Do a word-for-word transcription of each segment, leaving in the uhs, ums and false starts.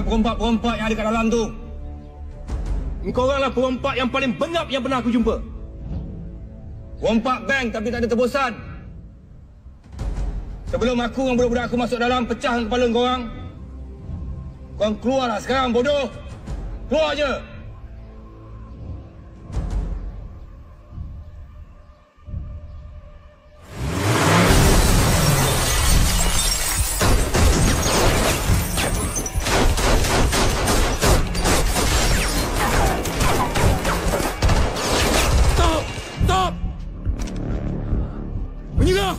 perompak-perompak yang ada kat dalam tu. Engkau oranglah perompak yang paling benar yang pernah aku jumpa. Perompak bank tapi tak ada tebusan. Sebelum aku dengan budak-budak aku masuk dalam, pecahkan kepala kau orang. Kau keluarlah sekarang, bodoh. Keluar je. Stop! Stop! Menyerah!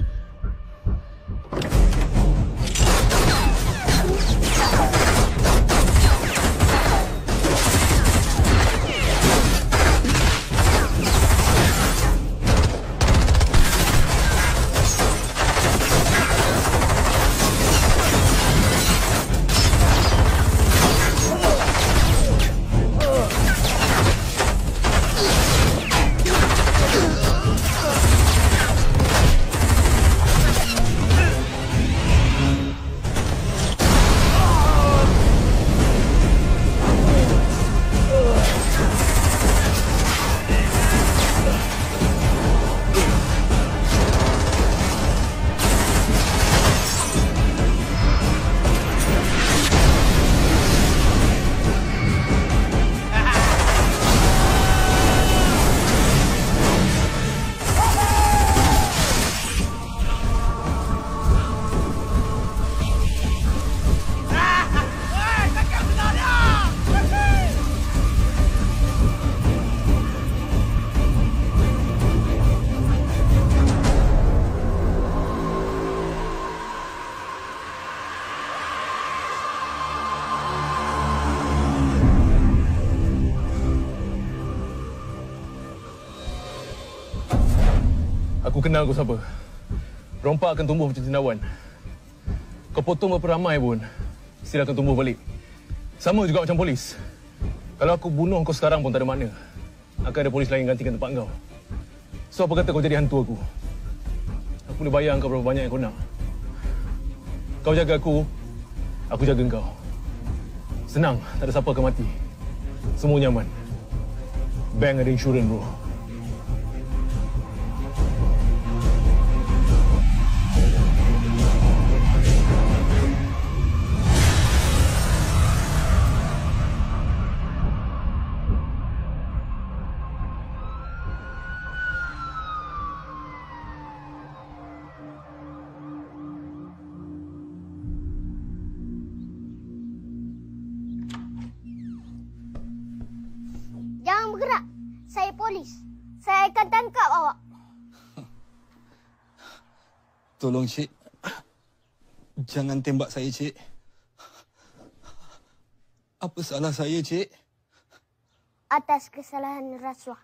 Aku kenal kau siapa. Rompak akan tumbuh macam cendawan. Kau potong berapa ramai pun, still akan tumbuh balik. Sama juga macam polis. Kalau aku bunuh kau sekarang pun tak ada makna. Akan ada polis lain gantikan tempat kau. So apa kata kau jadi hantu aku? Aku boleh bayar kau berapa banyak yang kau nak. Kau jaga aku, aku jaga kau. Senang, tak ada siapa akan mati. Semua nyaman. Bank ada insurans, bro. Jangan bergerak. Saya polis. Saya akan tangkap awak. Tolong, Cik. Jangan tembak saya, Cik. Apa salah saya, Cik? Atas kesalahan rasuah.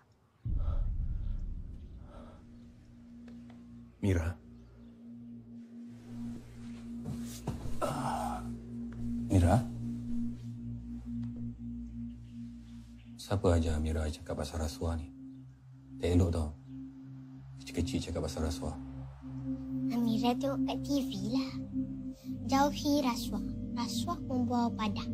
Mira. Uh, Mira? Siapa aja Mira cakap pasal rasuah ni? Tak elok tau. Kecil-kecil cakap pasal rasuah. Amira tengok kat T V lah. Jauhi rasuah. Rasuah membawa padang.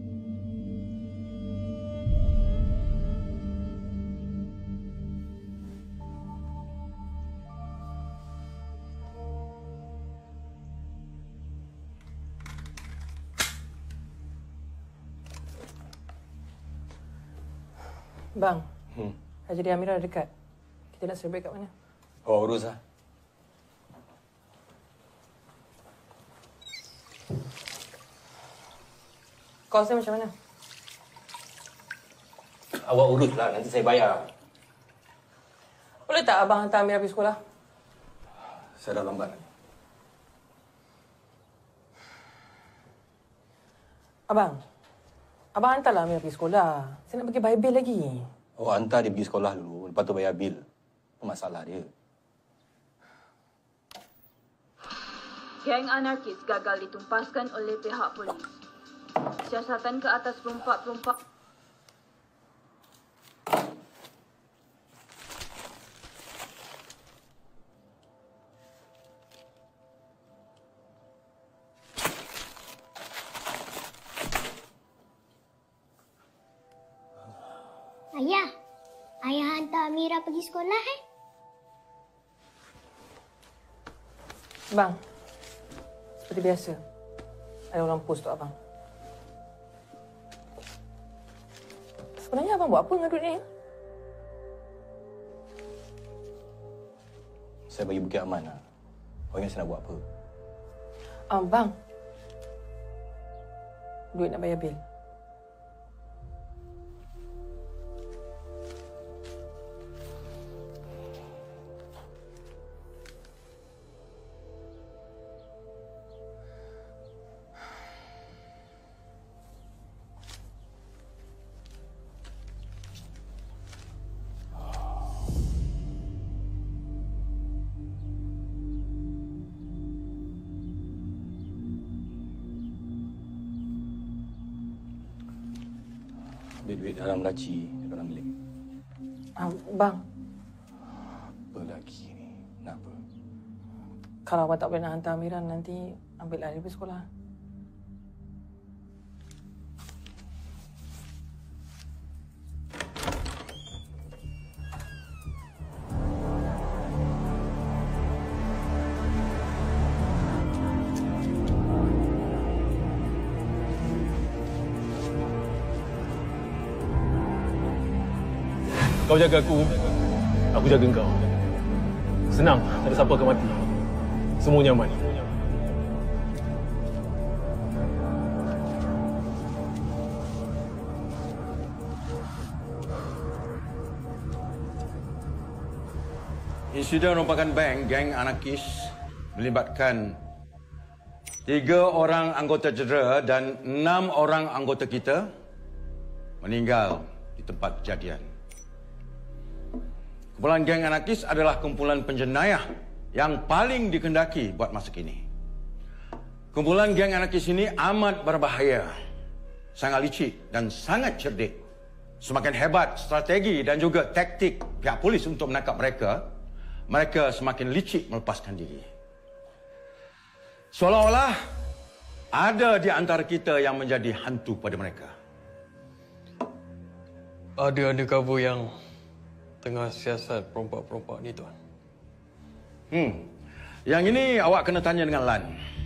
Bang, Hmm. Haji Amira dah dekat. Kita nak celebrate kat mana? Kau urus lah. Kosnya macam mana? Awak urus lah, nanti saya bayar. Boleh tak abang hantar Amira pergi sekolah? Saya dah lambat. Abang, abang hantarlah Amira pergi sekolah. Saya nak pergi bayar bil lagi. Awak hantar dia pergi sekolah dulu, lepas tu bayar bil. Apa masalah dia? Geng anarkis gagal ditumpaskan oleh pihak polis. Siasatan ke atas perompak-perompak dah pergi sekolah eh? Bang, seperti biasa, ada orang post untuk abang. Sebenarnya abang buat apa dengan duit ni? Saya bagi Bukit Aman lah. Orang yang saya nak buat apa? Ah, bang. Duit nak bayar bil. Duit-duit dalam laci dalam bilik. Ah, bang, Apa lagi ni? Nak apa? kalau abang tak boleh nak hantar Amiran, nanti ambillah dia pergi sekolah. Kau jaga aku, aku jaga kau. Senang, tak ada siapa akan mati. Semua nyaman. Insiden rompakan bank geng anarkis melibatkan tiga orang anggota cedera dan enam orang anggota kita meninggal di tempat kejadian. Kumpulan geng anarkis adalah kumpulan penjenayah yang paling dikendaki buat masa kini. Kumpulan geng anarkis ini amat berbahaya, sangat licik dan sangat cerdik. Semakin hebat strategi dan juga taktik pihak polis untuk menangkap mereka, mereka semakin licik melepaskan diri. Seolah-olah ada di antara kita yang menjadi hantu pada mereka. Ada undercover yang tengah siasat perompak-perompak ni, Tuan. Hmm. Yang ini awak kena tanya dengan Lan.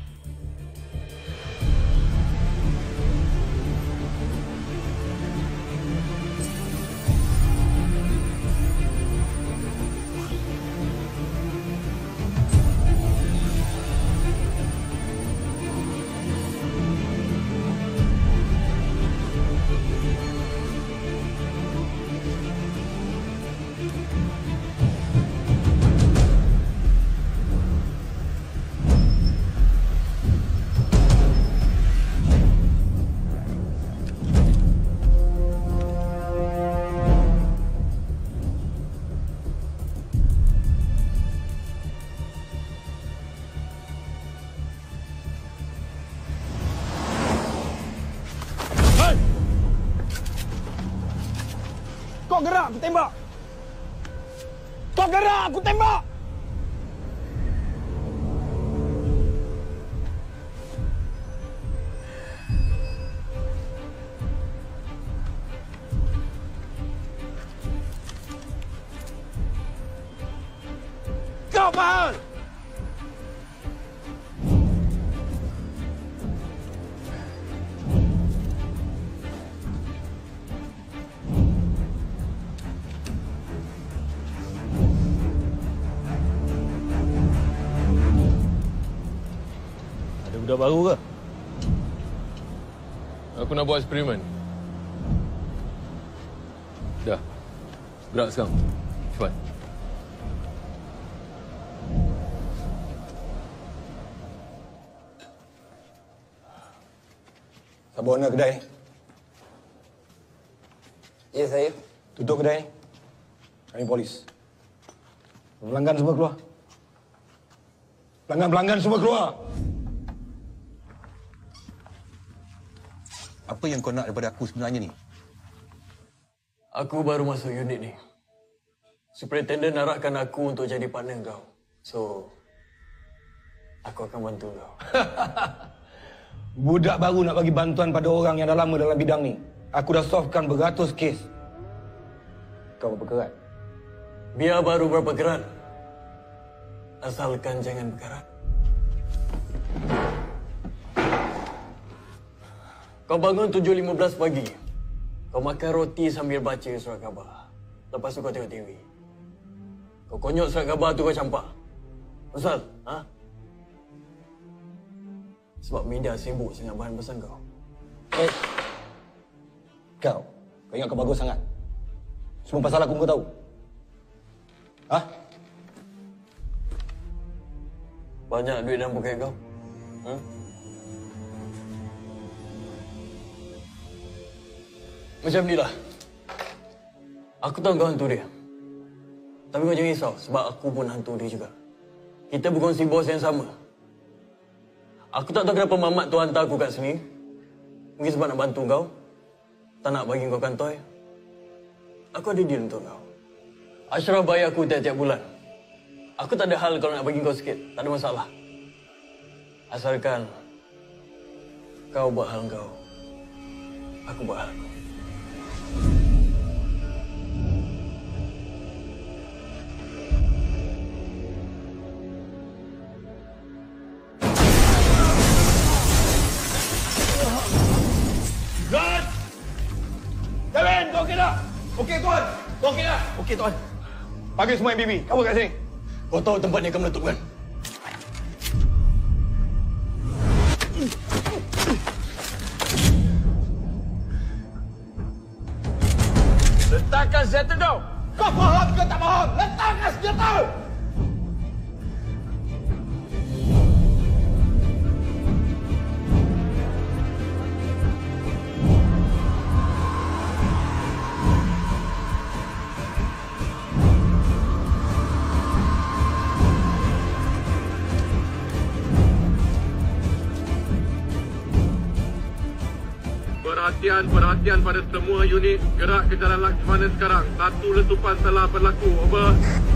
Kau gerak, aku tembak! Kau gerak, aku tembak! Kau faham? Budak baru ke? Aku nak buat eksperimen. Dah. Gerak sekarang. Cepat. Siapa owner kedai ni? Ya, saya. Tutup kedai ni. Kami polis. Pelanggan semua keluar. Pelanggan-pelanggan semua keluar. Apa yang kau nak daripada aku sebenarnya ni? Aku baru masuk unit ni. Superintendent narahkan aku untuk jadi partner kau. So, aku akan bantu kau. Budak baru nak bagi bantuan pada orang yang dah lama dalam bidang ni. Aku dah solvekan beratus kes. Kau berapa kerat? Biar baru berapa geran. Asalkan jangan berkarat. Kau bangun tujuh lima belas pagi. Kau makan roti sambil baca surat khabar. Lepas tu kau tengok T V. Kau konyol surat khabar tu kau campak. Asal? Ha? Sebab media sibuk sangat bahan pesan kau. Eh, kau, kau ingat kau bagus sangat. Semua pasal aku kau tahu. Ha? Banyak duit dalam poket kau. Hmm? Macam ni lah. Aku tahu kau hantu dia. Tapi kau jangan risau sebab aku pun hantu dia juga. Kita berkongsi bos yang sama. Aku tak tahu kenapa Mamat tu hantar aku kat sini. Mungkin sebab nak bantu kau. Tak nak bagi kau kantoi. Aku ada deal untuk kau. Ashraf bayar aku tiap-tiap bulan. Aku tak ada hal kalau nak bagi kau sikit. Tak ada masalah. Asalkan kau buat hal kau. Aku buat hal aku. Tuan! Kevin, kau okey tak? Okey, Tuan. Kau okey tak? Okey, Tuan. Panggil semua M B B. Kamu kat sini. Kau tahu tempat ni akan meletup kan? Letakkan senjata kau. Kau faham ke tak faham? Letakkan senjata. Perhatian, perhatian pada semua unit. Gerak ke Jalan Lakshmana sekarang. Satu letupan telah berlaku. Over.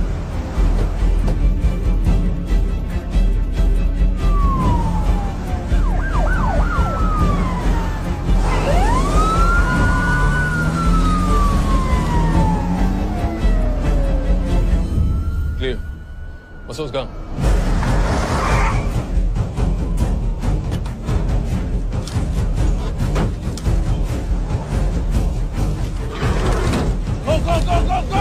Clear. Masuk sekarang. Go, go, go, go, go!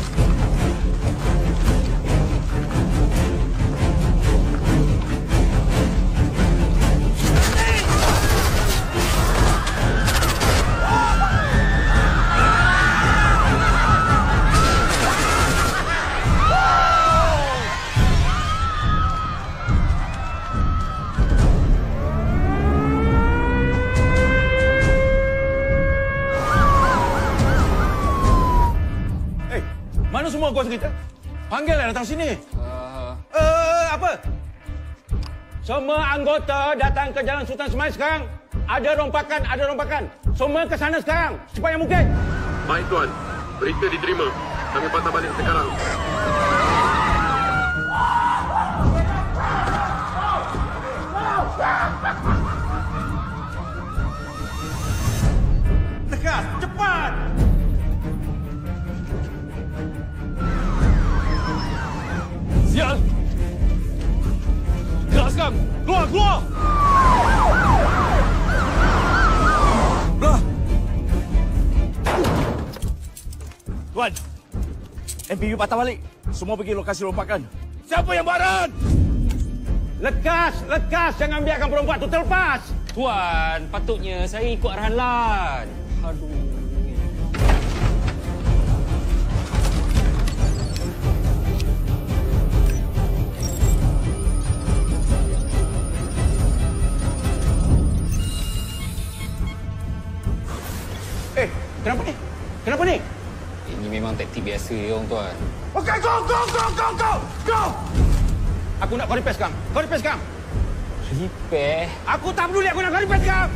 Mana semua kuasa kita? Panggillah datang sini. Uh... Uh, apa? Semua anggota datang ke Jalan Sultan Semail sekarang. Ada rompakan, ada rompakan. Semua ke sana sekarang. Secepat yang mungkin. Baik, Tuan. Berita diterima. Kami patah balik sekarang. Tegas, cepat! Sial! Gerak sekarang! Keluar, keluar! Belah! Tuan, M P U patah balik. Semua pergi lokasi rompakan. Siapa yang baran? Lekas, lekas! Jangan biarkan perempuan itu terlepas! Tuan, patutnya saya ikut arahan Lan. Aduh. Eh, kenapa ni? Kenapa ni? Ini memang taktik biasa ya, orang Tuan. Okey, go, go, go, go, go! Go! Aku nak kau repair sekarang. Kau repair sekarang. Repair? Aku tak peduli, aku nak kau repair sekarang.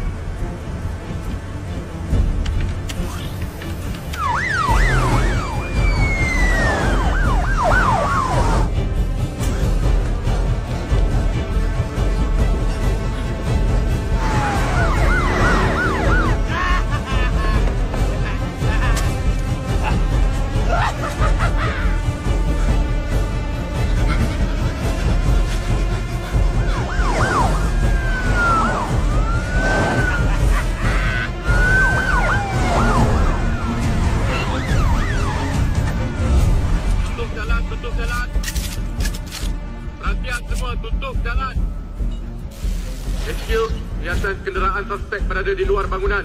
Perhatian semua, tutup jalan. H Q, hiasan kenderaan suspek berada di luar bangunan.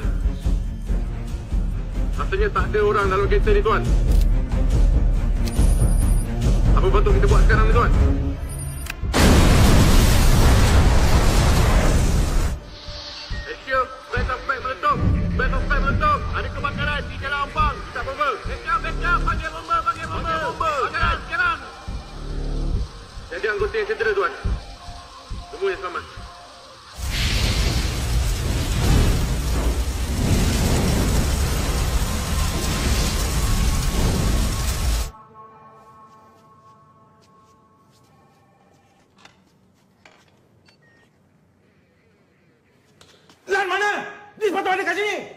Rasanya tak ada orang dalam kereta ni, tuan. Apa patut kita buat sekarang ni, tuan? H Q, beg suspek meletup. Beg suspek meletup. Ada kebakaran di Jalan Ampang. Kita bomba. Backup, backup. Panggil bomba, panggil bomba. Panggil bomba. Sekarang, sekarang. Jadi anggota yang cedera, tuan. Semua yang selamat. Lan mana? Dia sepatutnya ada kat sini.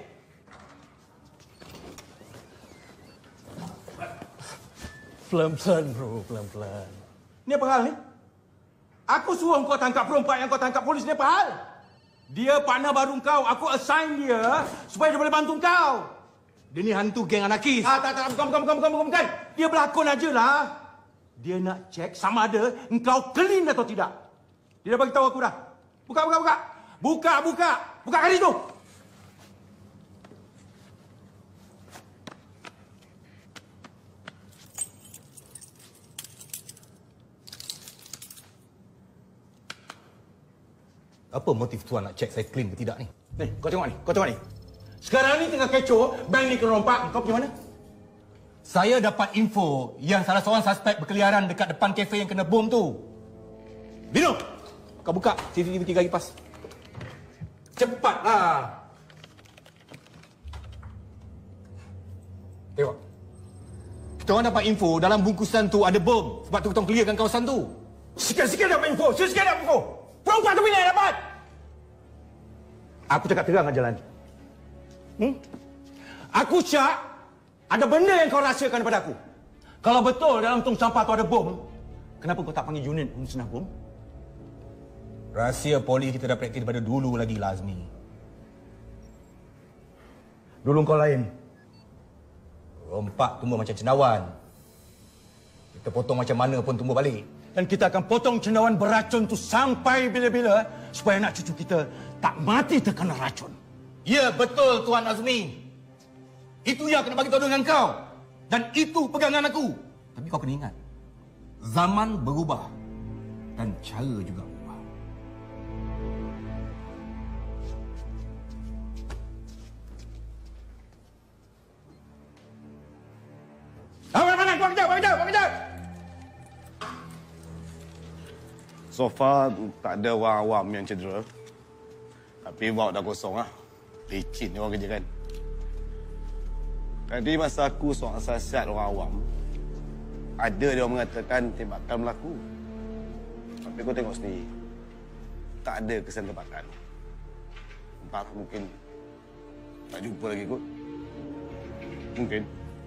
Pelan-pelan bro, pelan-pelan. Ni apa hal ni? Aku suruh kau tangkap perompak yang kau tangkap polis. Ni apa hal? Dia partner baru kau. Aku assign dia supaya dia boleh bantu kau. Dia ni hantu geng anarkis. Ah, tak, tak, bukan, bukan, bukan, bukan, bukan, bukan. Dia berlakon aja lah. Dia nak cek sama ada engkau clean atau tidak. Dia dah bagi tahu aku dah. Buka, buka, buka. Buka, buka. Buka garis tu. Apa motif tuan nak cek saya clean ke tidak ni? Ni, kau tengok ni. Kau tengok ni. Sekarang ni tengah kecoh. Bank ni kena rompak. Kau pergi mana? Saya dapat info yang salah seorang suspek berkeliaran dekat depan kafe yang kena bom tu. Bino, kau buka C C T V tiga kipas. Cepatlah. Tengok. Kita orang dapat info dalam bungkusan tu ada bom. Sebab tu kita orang clearkan kawasan tu. Sikit-sikit dapat info. Sikit-sikit dapat info. Perempuan tu bila yang dapat? Aku cakap terang aja, Lan. Hmm? Aku syak ada benda yang kau rahsiakan daripada aku. Kalau betul dalam tong sampah tu ada bom, kenapa kau tak panggil unit musnah bom? Rahsia polis kita dah praktis daripada dulu lagi, Lazmi. Dulu kau lain. Rompak tumbuh macam cendawan. Kita potong macam mana pun tumbuh balik. Dan kita akan potong cendawan beracun tu sampai bila-bila supaya anak cucu kita tak mati terkena racun. Ya, betul Tuan Azmi. Itu yang kena bagi tahu dengan kau. Dan itu pegangan aku. Tapi kau kena ingat, zaman berubah dan cara juga berubah. Apa mana? Buang kejap, buang kejap, buang kejap. So far, tak ada orang awam yang cedera. Tapi vault dah kosong lah. Licin ni orang kerja kan. Tadi masa aku seorang asasiat orang awam, ada dia orang mengatakan tembakan berlaku. Tapi kau tengok sendiri, tak ada kesan tembakan. Entah mungkin tak jumpa lagi kot. Mungkin.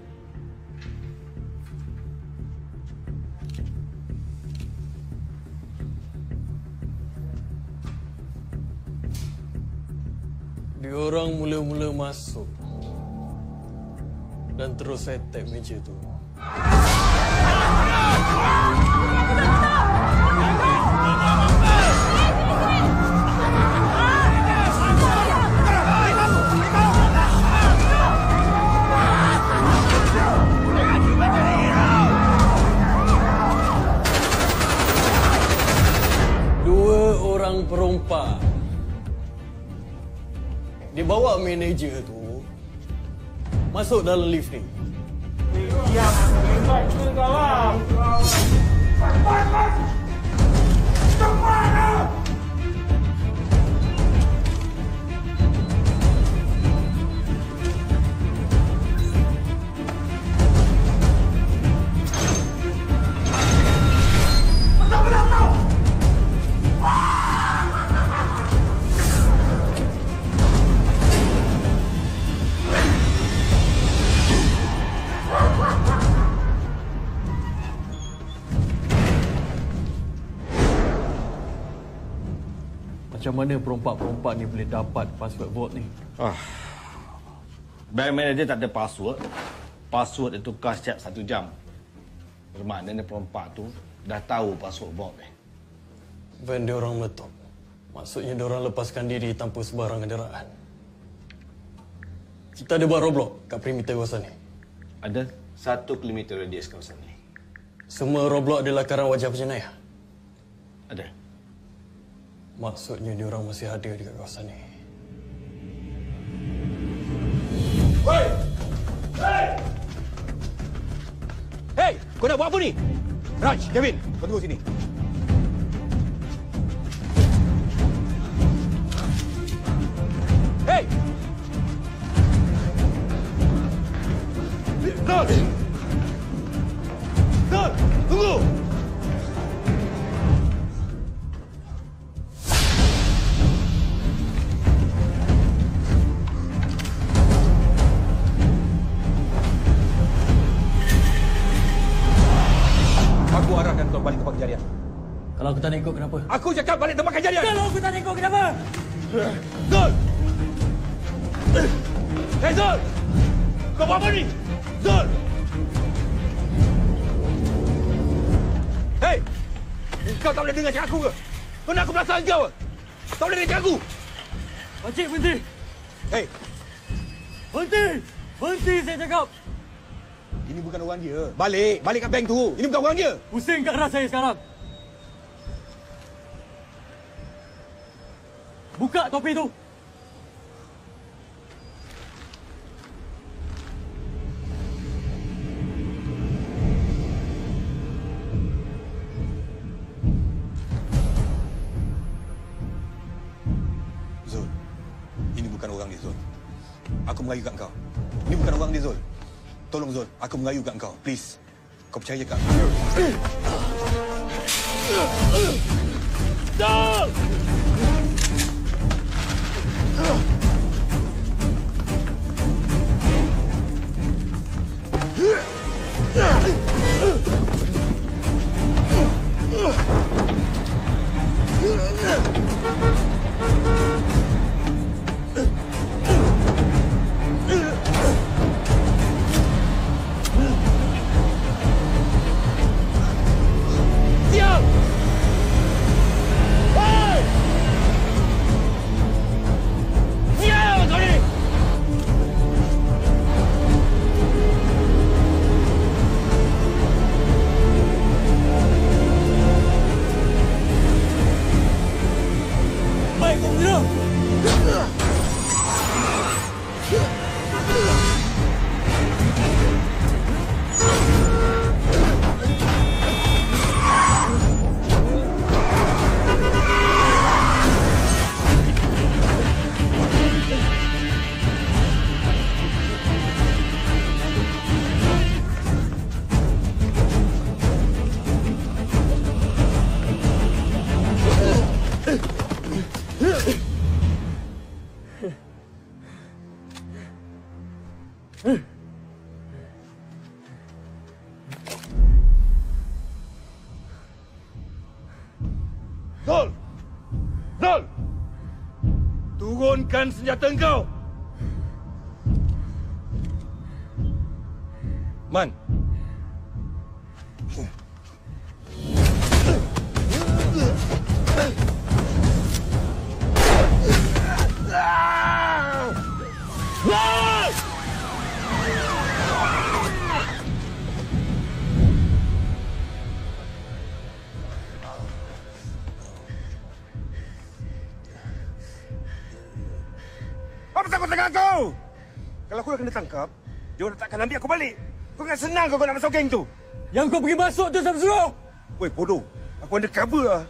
Diorang mula-mula masuk dan terus attack meja tu. Dua orang perompak dibawa manager tu masuk dalam lift ni. Ya, hebat juga kau lah. Macam mana perompak-perompak ni boleh dapat password vault ni? Ah. Bank manager tak ada password. Password ditukar setiap satu jam. Bermakna perompak tu dah tahu password vault ni. Van dia orang meletup. Maksudnya dia orang lepaskan diri tanpa sebarang kenderaan. Kita ada buat roadblock kat perimeter kawasan ni. Ada satu kilometer radius kawasan ni. Semua roadblock adalah karang wajah penjenayah. Ada. Maksudnya dia orang masih ada di kawasan ni. Hei! Hei! Hei! Kau nak buat apa ni? Raj, Kevin, kau tunggu sini. Hei! Zul! Zul! Tunggu! Aku arahkan kau balik tempat kejadian. Kalau aku tak nak ikut, kenapa? Aku cakap balik tempat kejadian! Kalau aku tak nak ikut, kenapa? Zul! Hei Zul! Kau buat apa ni? Zul! Hei! Kau tak boleh dengar cakap aku ke? Kau nak aku belasah kau ke? Tak boleh dengar cakap aku! Pakcik, berhenti! Hei! Berhenti! Berhenti, saya cakap! Ini bukan orang dia. Balik! Balik kat bank tu! Ini bukan orang dia! Pusing kat arah saya sekarang! Buka topi tu! Zul, ini bukan orang dia, Zul. Aku merayu kat kau. Ini bukan orang dia, Zul. Tolong, Zul. Aku merayu kat kau. Please. Kau percaya kat aku. Zul! Diam! Hei! Diam kau ni! Baik, kau bergerak! Zul! Zul! Turunkan senjata engkau! Man! Zul! Apa takut dengan aku? Kalau aku dah kena tangkap, dia orang takkan ambil aku balik. Kau kan senang kau nak masuk geng tu. Yang kau pergi masuk tu siapa suruh? Weh, bodoh. Aku under cover lah.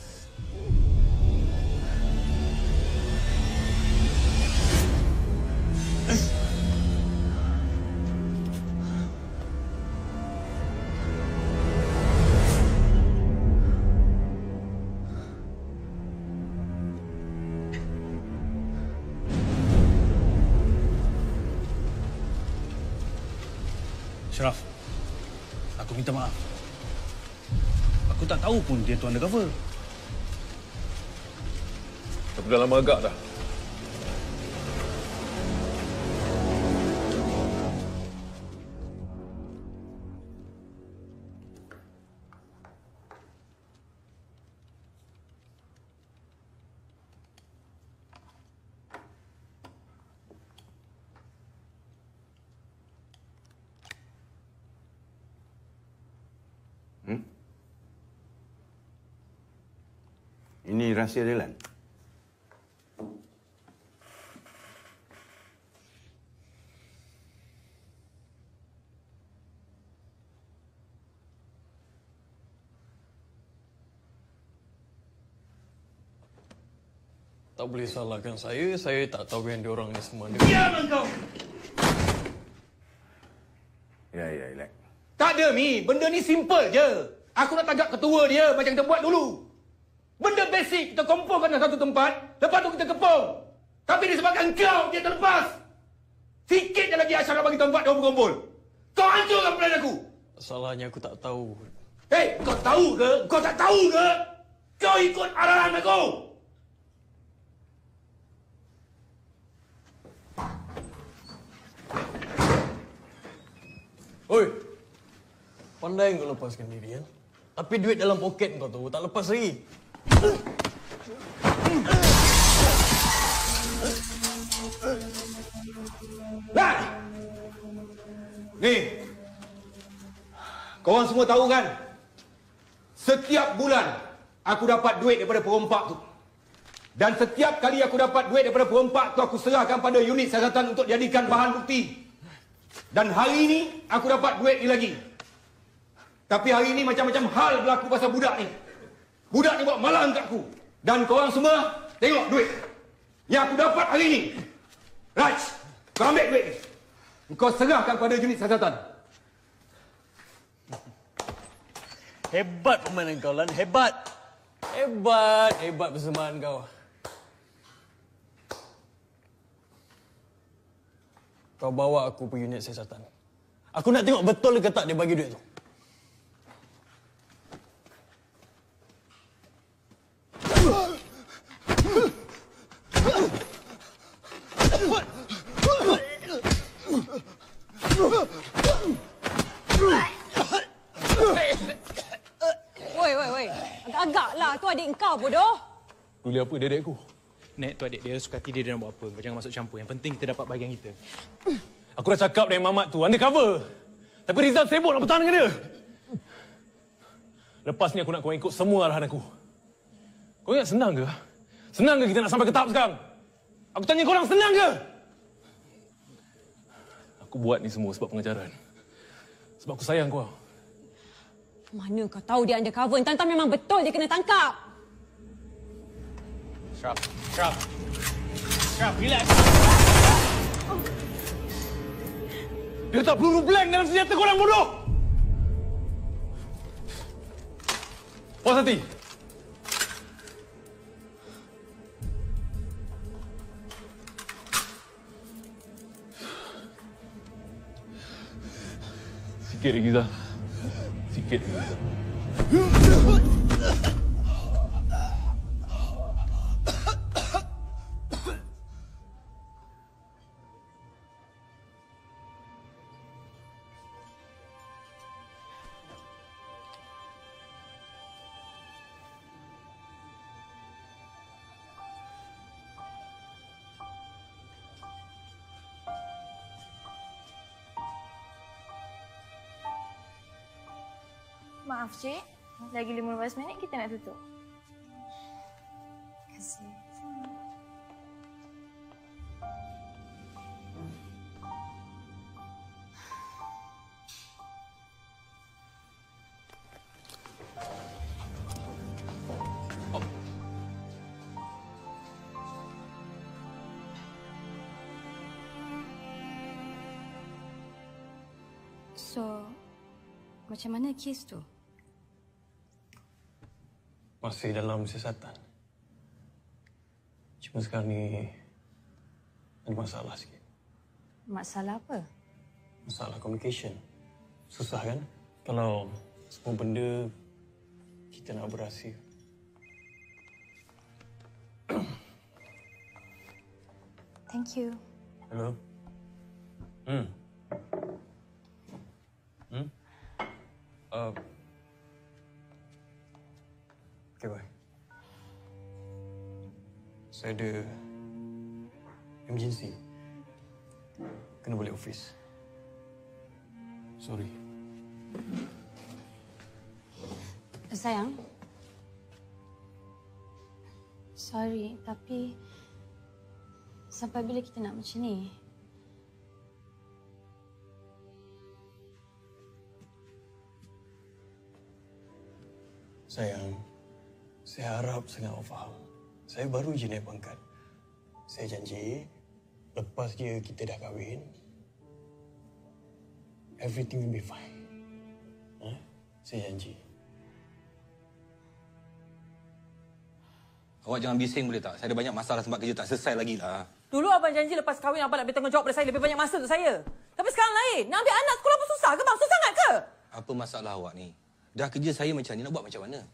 Ashraf, aku minta maaf. Aku tak tahu pun dia tu undercover. Tapi dah lama agak dah. Ini rahsia Dylan. Tak boleh salahkan saya. Saya tak tahu yang diorang ni semua. Diam engkau! Ya, ya, relax. Tak ada, Mi. Benda ni simple je. Aku nak tagak ketua dia macam kita buat dulu. Benda basic, kita kumpulkan dalam satu tempat, lepas tu kita kepung. Tapi disebabkan kau dia terlepas. Sikit je lagi Ashraf bagi tempat dia berkumpul. Kau hancurkan plan aku. Salahnya aku tak tahu. Hei, kau tahu ke? Kau tak tahu ke? Kau ikut arahan aku. Oi, pandai kau lepaskan diri, ya? Tapi duit dalam poket kau tu tak lepas lagi. Lah! Ni, korang semua tahu kan? Setiap bulan aku dapat duit daripada perompak tu. Dan setiap kali aku dapat duit daripada perompak tu, aku serahkan pada unit siasatan untuk jadikan bahan bukti. Dan hari ini aku dapat duit ni lagi. Tapi hari ini macam-macam hal berlaku pasal budak ni. Budak ni buat malang kat aku. Dan korang semua tengok duit yang aku dapat hari ini. Raj, kau ambil duit ni. Kau serahkan pada unit siasatan. Hebat permainan kau, Lan. Hebat. Hebat. Hebat persembahan kau. Kau bawa aku pergi unit siasatan. Aku nak tengok betul ke tak dia bagi duit tu. Woi, woi, woi. Agak-agaklah tu adik kau bodoh. Boleh apa dia adik aku? Nek tu adik dia, suka hati dia, dia nak buat apa. Kau jangan masuk campur. Yang penting kita dapat bahagian kita. Aku dah cakap dengan Mamat tu, undercover. Tapi Rizal sibuk nak bertahan dengan dia. Lepas ni aku nak kau ikut semua arahan aku. Kau ingat senang ke? Senang ke kita nak sampai ke tahap sekarang? Aku tanya korang, senang ke? Aku buat ni semua sebab pengajaran. Sebab aku sayang kau. Mana kau tahu dia undercover? Entah-entah memang betul dia kena tangkap. Shraf, Shraf. Shraf, relax. Dia tak peluru blank dalam senjata korang bodoh! Puas hati. Sikit lagi, Zah. Sikit lagi, Zah. Maaf, Cik. Lagi lima belas minit kita nak tutup. Terima kasih. So, macam mana kes tu? Masih dalam siasatan. Cuma sekarang ni ada masalah sikit. Masalah apa? Masalah communication. Susah kan? Kalau semua benda kita nak berhasil. Thank you. Hello? Hmm. Hmm? Uh, okay, bye. Saya ada emergency. Kena balik office. Sorry. Sayang, Sorry, tapi sampai bila kita nak macam ni? Sayang, saya harap sangat awak faham. Saya baru je naik pangkat. Saya janji, lepas dia kita dah kahwin, everything will be fine. Ha? Saya janji. Awak jangan bising boleh tak? Saya ada banyak masalah sebab kerja tak selesai lagi lah. Dulu abang janji lepas kahwin abang nak ambil tanggungjawab pada saya, lebih banyak masa untuk saya. Tapi sekarang lain. Nak ambil anak sekolah pun susah ke bang? Susah sangat ke? Apa masalah awak ni? Dah kerja saya macam ni, nak buat macam mana?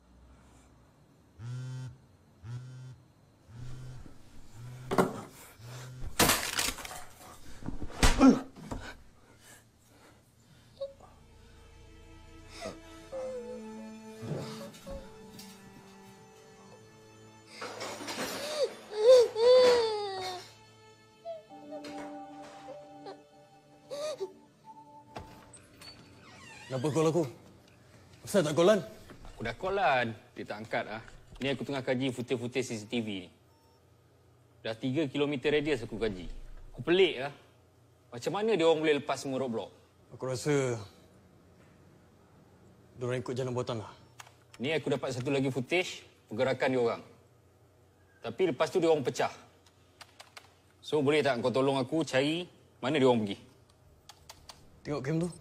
Kenapa call aku? Kenapa tak call Lan? Aku dah call Lan. Dia tak angkat lah. Ni aku tengah kaji footage-footage C C T V ni. Dah tiga kilometer radius aku kaji. Aku pelik lah. Macam mana dia orang boleh lepas semua roadblock? Aku rasa diorang ikut jalan buatan lah. Ni aku dapat satu lagi footage pergerakan dia orang. Tapi lepas tu dia orang pecah. So boleh tak kau tolong aku cari mana dia orang pergi? Tengok game tu.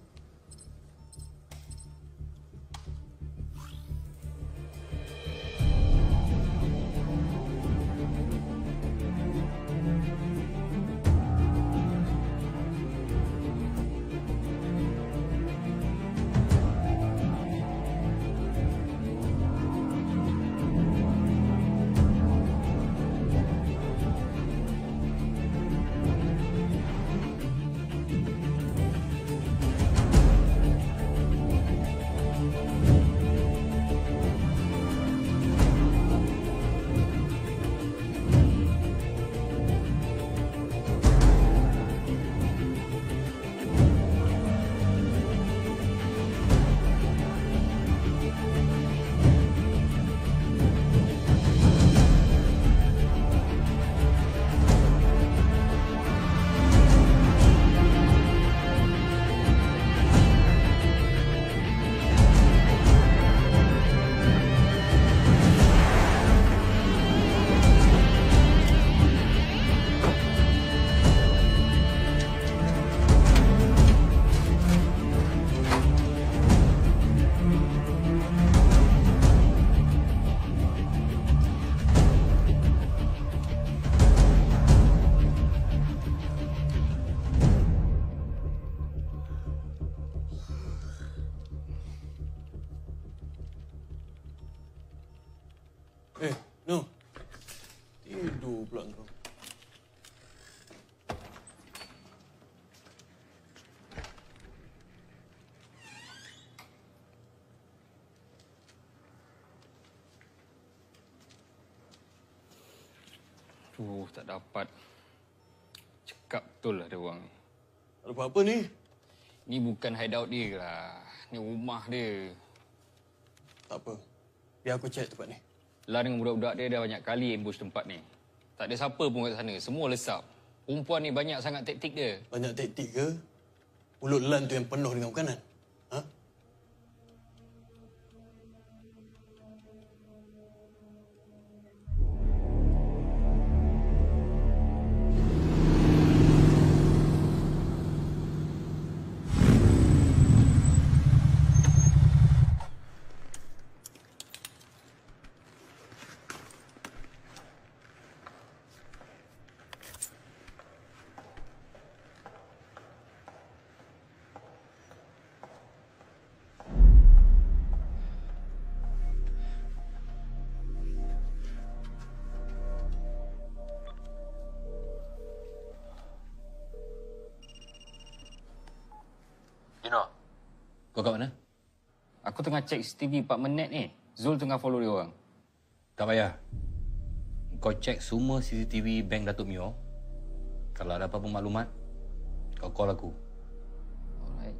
Eh, no. Tidur pula kau. Tuh, tak dapat. Cekap betul lah dia orang ni. Ada apa-apa ni? Ni bukan hideout dia lah. Ni rumah dia. Tak apa. Biar aku cek tempat ni. Lan dengan budak-budak dia dah banyak kali ambush tempat ni. Tak ada siapa pun kat sana. Semua lesap. Perempuan ni banyak sangat taktik dia. Banyak taktik ke? Mulut Lan tu yang penuh dengan makanan. Ha? Dino, kau kat mana? Aku tengah cek C C T V empat minit ni. Zul tengah follow dia orang. Tak payah. Kau cek semua C C T V bank Datuk Mio. Kalau ada apa-apa maklumat, kau call aku. Alright.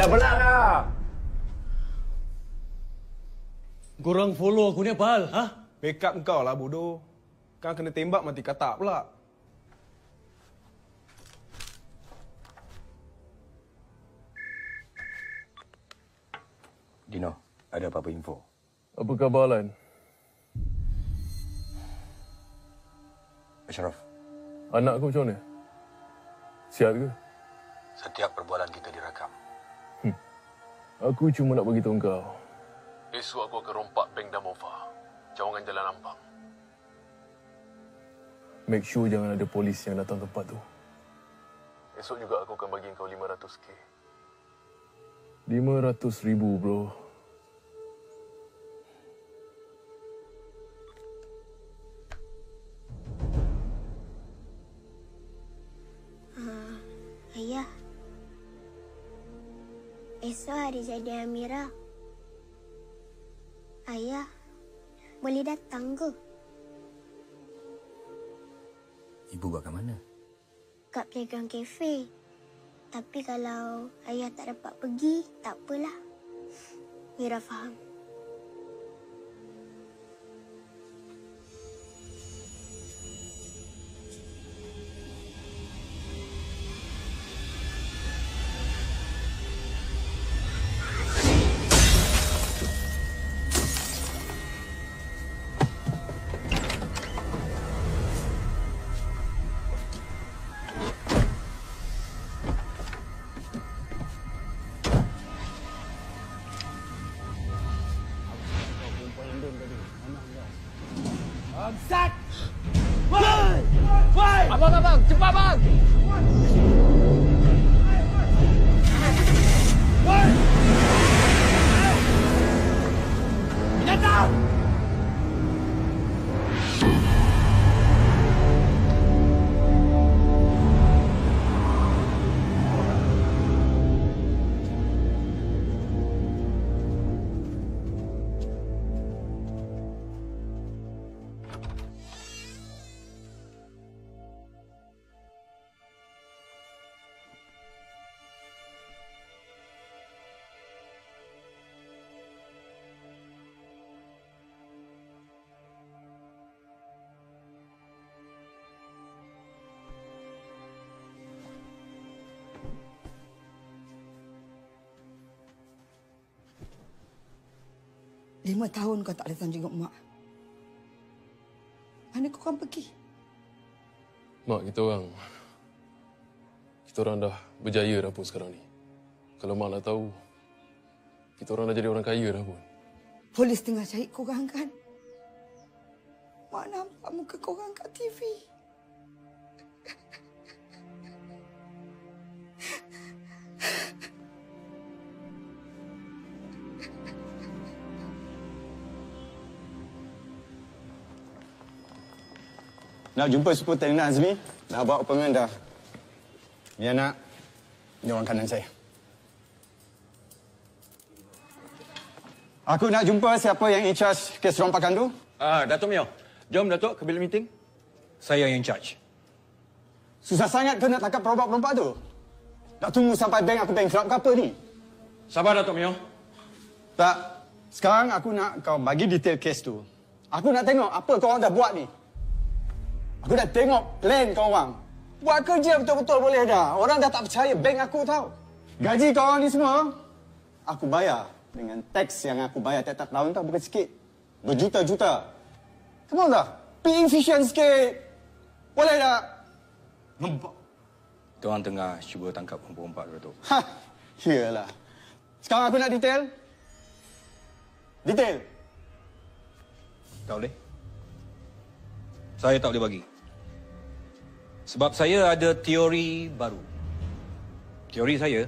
dah belah dah. Korang follow aku ni apa hal? Ha? Backup kau lah bodoh. Kan kena tembak mati katak pula. Dino, ada apa-apa info? Apa khabar Lan? Ashraf. Anak aku macam mana? Sihat ke? Setiap perbualan kita direkam. Hmm. Aku cuma nak beritahu kau. Esok aku akan rompak bank Damova. Cawangan Jalan Ampang. Make sure jangan ada polis yang datang tempat tu. Esok juga aku akan bagi kau lima ratus K. lima ratus ribu, bro. Uh, ayah. Esok hari jadi Amira. Ayah, boleh datang ke? Ibu buat kat mana? Kat playground cafe. Tapi kalau ayah tak dapat pergi, tak apalah. Mira faham. Bangsat! Woi! Woi! Abang, abang, cepat bang! Woi! Binatang! Lima tahun kau tak datang jenguk mak. Mana kau kan pergi? Mak, kita orang... Kita orang dah berjaya dah pun sekarang ni. Kalau mak nak tahu, kita orang dah jadi orang kaya dah pun. Polis tengah cari korang kan? Mak nampak muka korang kat T V. Nak jumpa Super Terina Azmi, dah bawa appointment dah. Ya nak, ni orang kanan saya. Aku nak jumpa siapa yang in charge kes rompakan tu. Ah, Datuk Mio. Jom Datuk ke bilik meeting. Saya yang in charge. Susah sangat ke nak tangkap perompak-perompak tu? Nak tunggu sampai bank aku bankrupt ke apa ni? Sabar Datuk Mio. Tak. Sekarang aku nak kau bagi detail kes tu. Aku nak tengok apa kau orang dah buat ni. Aku dah tengok plan kau orang. Buat kerja betul-betul boleh dah. Orang dah tak percaya bank aku tau. Gaji kau orang ni semua, aku bayar dengan teks yang aku bayar tiap-tiap tahun tau. Bukan sikit. Berjuta-juta. Come on dah. Be efficient sikit. Boleh tak? Nampak. Diorang tengah cuba tangkap perompak tu, Datuk. Hah. Iyalah. Sekarang aku nak detail. Detail. Tak boleh. Saya tak boleh bagi. Sebab saya ada teori baru. Teori saya,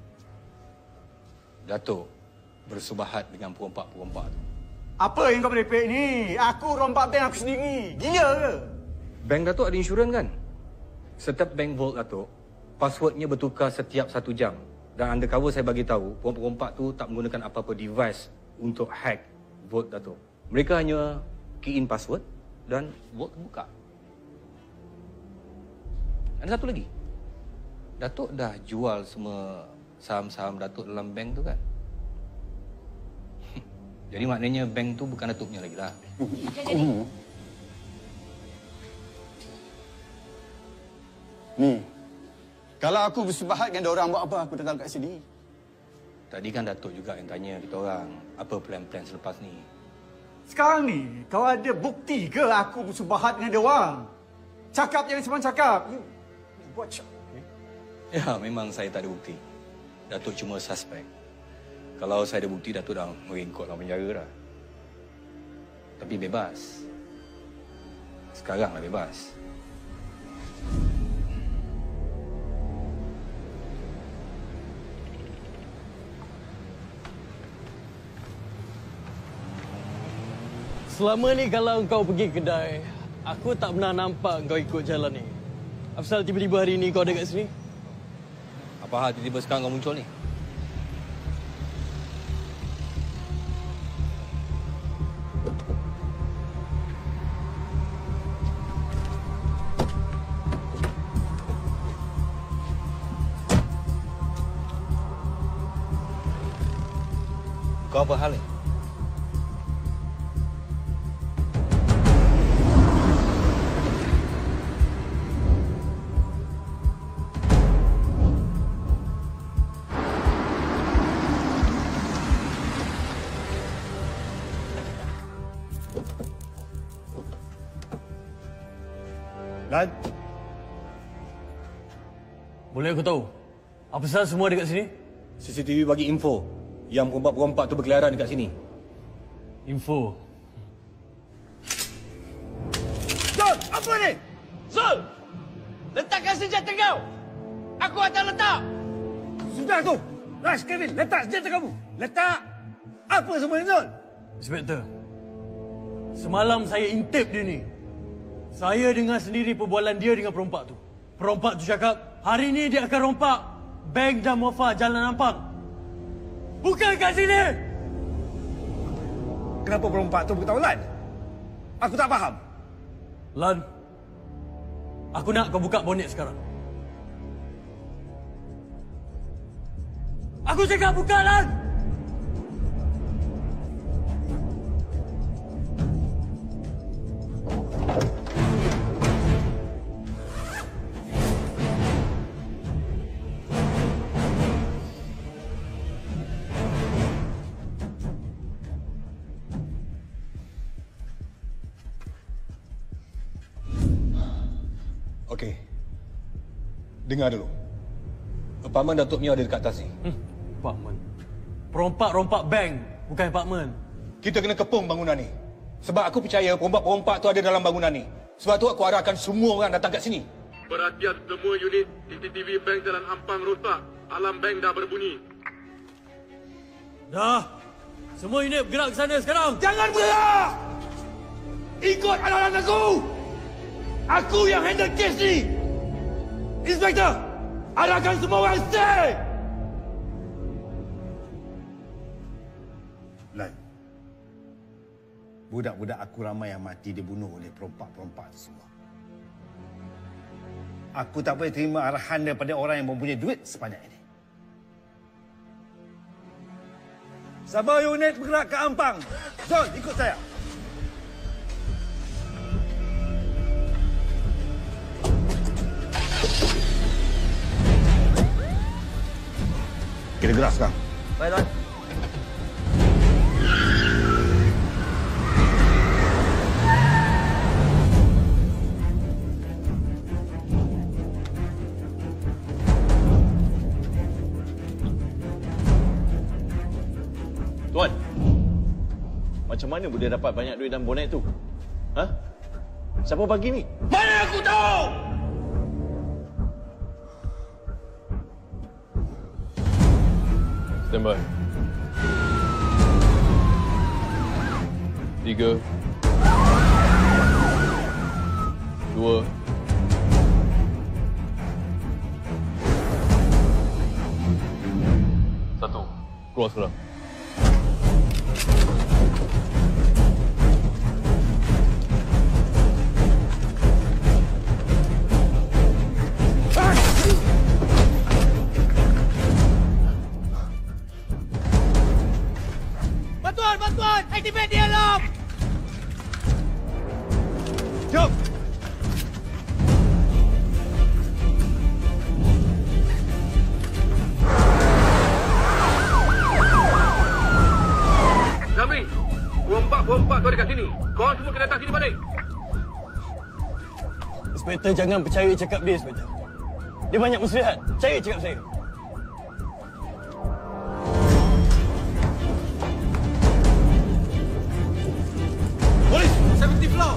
Datuk bersubahat dengan perompak-perompak tu. Apa yang kau merepek ni? Aku rompak bank aku sendiri. Gila ke? Bank Datuk ada insurans kan? Setiap bank vault Datuk, passwordnya bertukar setiap satu jam. Dan undercover saya bagi tahu, perompak-perompak tu tak menggunakan apa-apa device untuk hack vault Datuk. Mereka hanya key in password dan vault terbuka. Ada satu lagi. Datuk dah jual semua saham-saham Datuk dalam bank tu kan? Jadi maknanya bank tu bukan Datuk punya lagi lah. Jadi? Ni, kalau aku bersepahat dengan orang buat apa, aku datang kat sini. Tadi kan Datuk juga yang tanya kita orang apa plan-plan selepas ni. Sekarang ni, kau ada bukti ke aku bersepahat dengan dia orang? Cakap je semua cakap. You, buat cakap. Ya, memang saya tak ada bukti. Datuk cuma suspek. Kalau saya ada bukti, Datuk dah meringkut dalam penjara dah. Tapi bebas. Sekarang dah bebas. Selama ni kalau kau pergi kedai, aku tak pernah nampak kau ikut jalan ni. Apasal tiba-tiba hari ni kau ada kat sini? Apa hal tiba-tiba sekarang kau muncul ni? Kau apa hal ni? Dan? Boleh aku tahu? Apa pasal semua dekat sini? C C T V bagi info yang perompak-perompak tu berkeliaran dekat sini. Info? Zul, apa ni? Zul! Letakkan senjata kau! Aku akan letak! Sudah tu! Rush, Kevin, letak senjata kamu! Letak! Apa semua ni, Zul? Inspektor, semalam saya intip dia ni. Saya dengar sendiri perbualan dia dengan perompak tu. Perompak tu cakap, hari ni dia akan rompak bank dan Mofa Jalan Ampang. Bukan kat sini! Kenapa perompak tu beritahu Lan? Aku tak faham. Lan, aku nak kau buka bonet sekarang. Aku cakap buka, Lan! Okey. Dengar dulu. Apartmen Datuk Mia ada dekat atas ni. Hmm, apartmen. Perompak-rompak bank, bukan apartmen. Kita kena kepung bangunan ni. Sebab aku percaya perompak-perompak tu ada dalam bangunan ni. Sebab tu aku arahkan semua orang datang kat sini. Perhatian semua unit, C C T V bank Jalan Ampang rosak. Alarm bank dah berbunyi. Dah. Semua unit bergerak ke sana sekarang. Jangan bergerak! Ikut arahan aku! Aku yang handle kes ni! Inspektor! Arahkan semua orang stay! Lan, budak-budak aku ramai yang mati dibunuh oleh perompak-perompak itu semua. Aku tak boleh terima arahan daripada orang yang mempunyai duit sebanyak ini. Sabar unit bergerak ke Ampang. Zul, ikut saya. Kita gerak sekarang. Baik, Tuan. Tuan, macam mana boleh dapat banyak duit dalam bonet tu? Ha? Siapa bagi ni? Mana aku tahu? Stand by. Tiga. Dua. Satu. Keluar sekarang. Bantuan, bantuan! Activate the alarm! Jom! Zamri, perompak-perompak tu ada kat sini. Korang semua kena datang sini balik. Inspektor, jangan percaya cakap dia, Inspektor. Dia banyak muslihat. Percaya cakap saya. Polis! seventieth floor!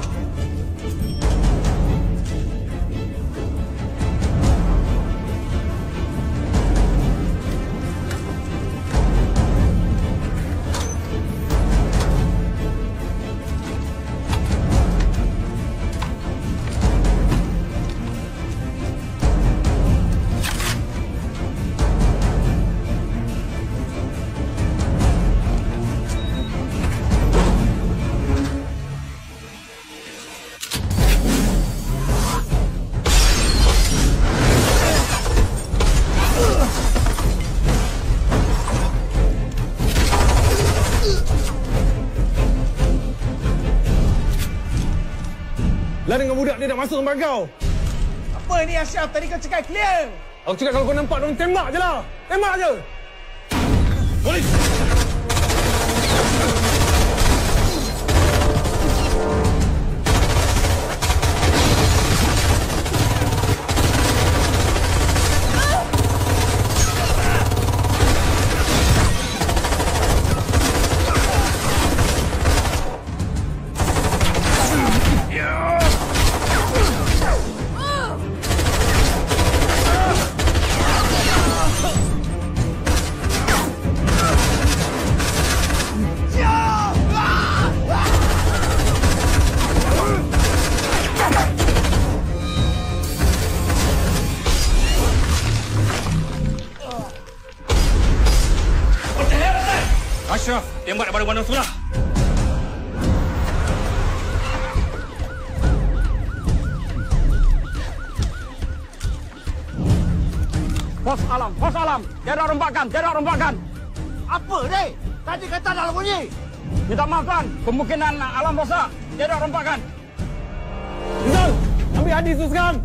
Lah dengan budak dia nak masuk tempat kau. Apa ni Ashraf? Tadi kau cakap clear. Aku cakap kalau kau nampak dia tembak je lah. Tembak je. Polis! Ashraf, tembak daripada mana sudah? Bos alam, bos alam. Tiada rompakan, tiada rompakan. Apa, Dek? Tadi kata dalam bunyi. Minta maaf, Tuan. Kemungkinan alam rosak. Tiada rompakan. Rizal, ambil hadis tu sekarang.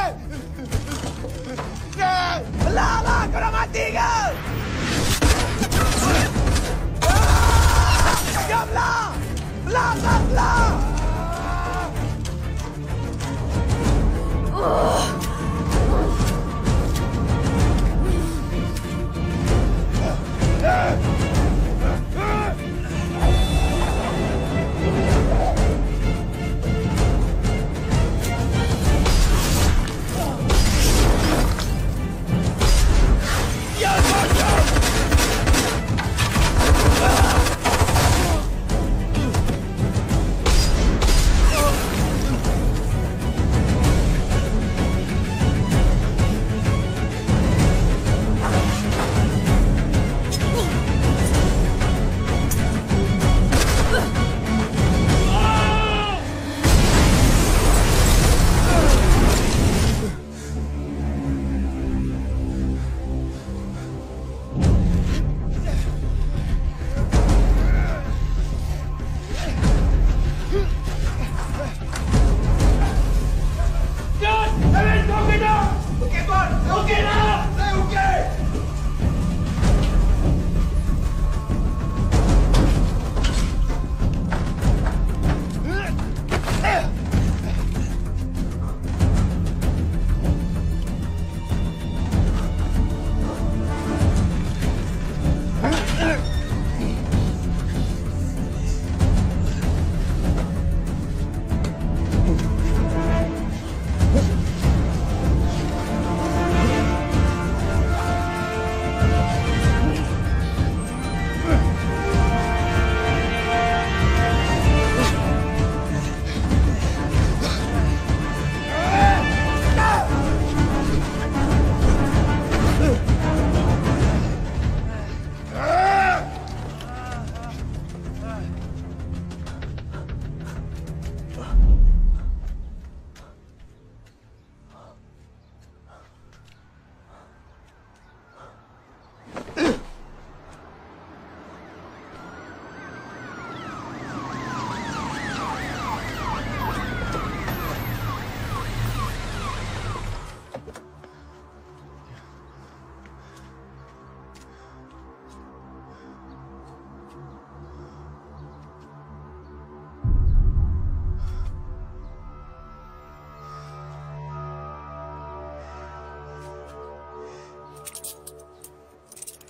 Belah lah, kau nak mati ke?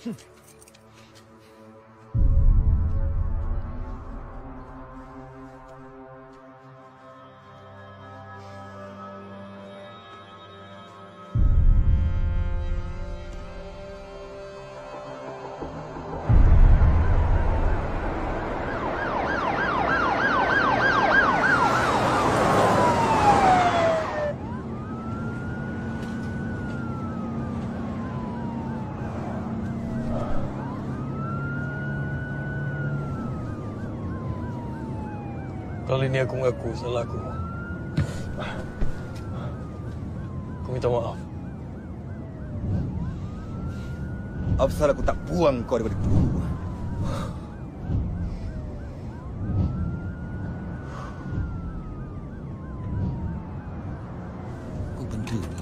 Kali ini aku mengaku salah aku. Aku minta maaf. Apa salah aku tak buang kau daripada guru? Kau benda ni.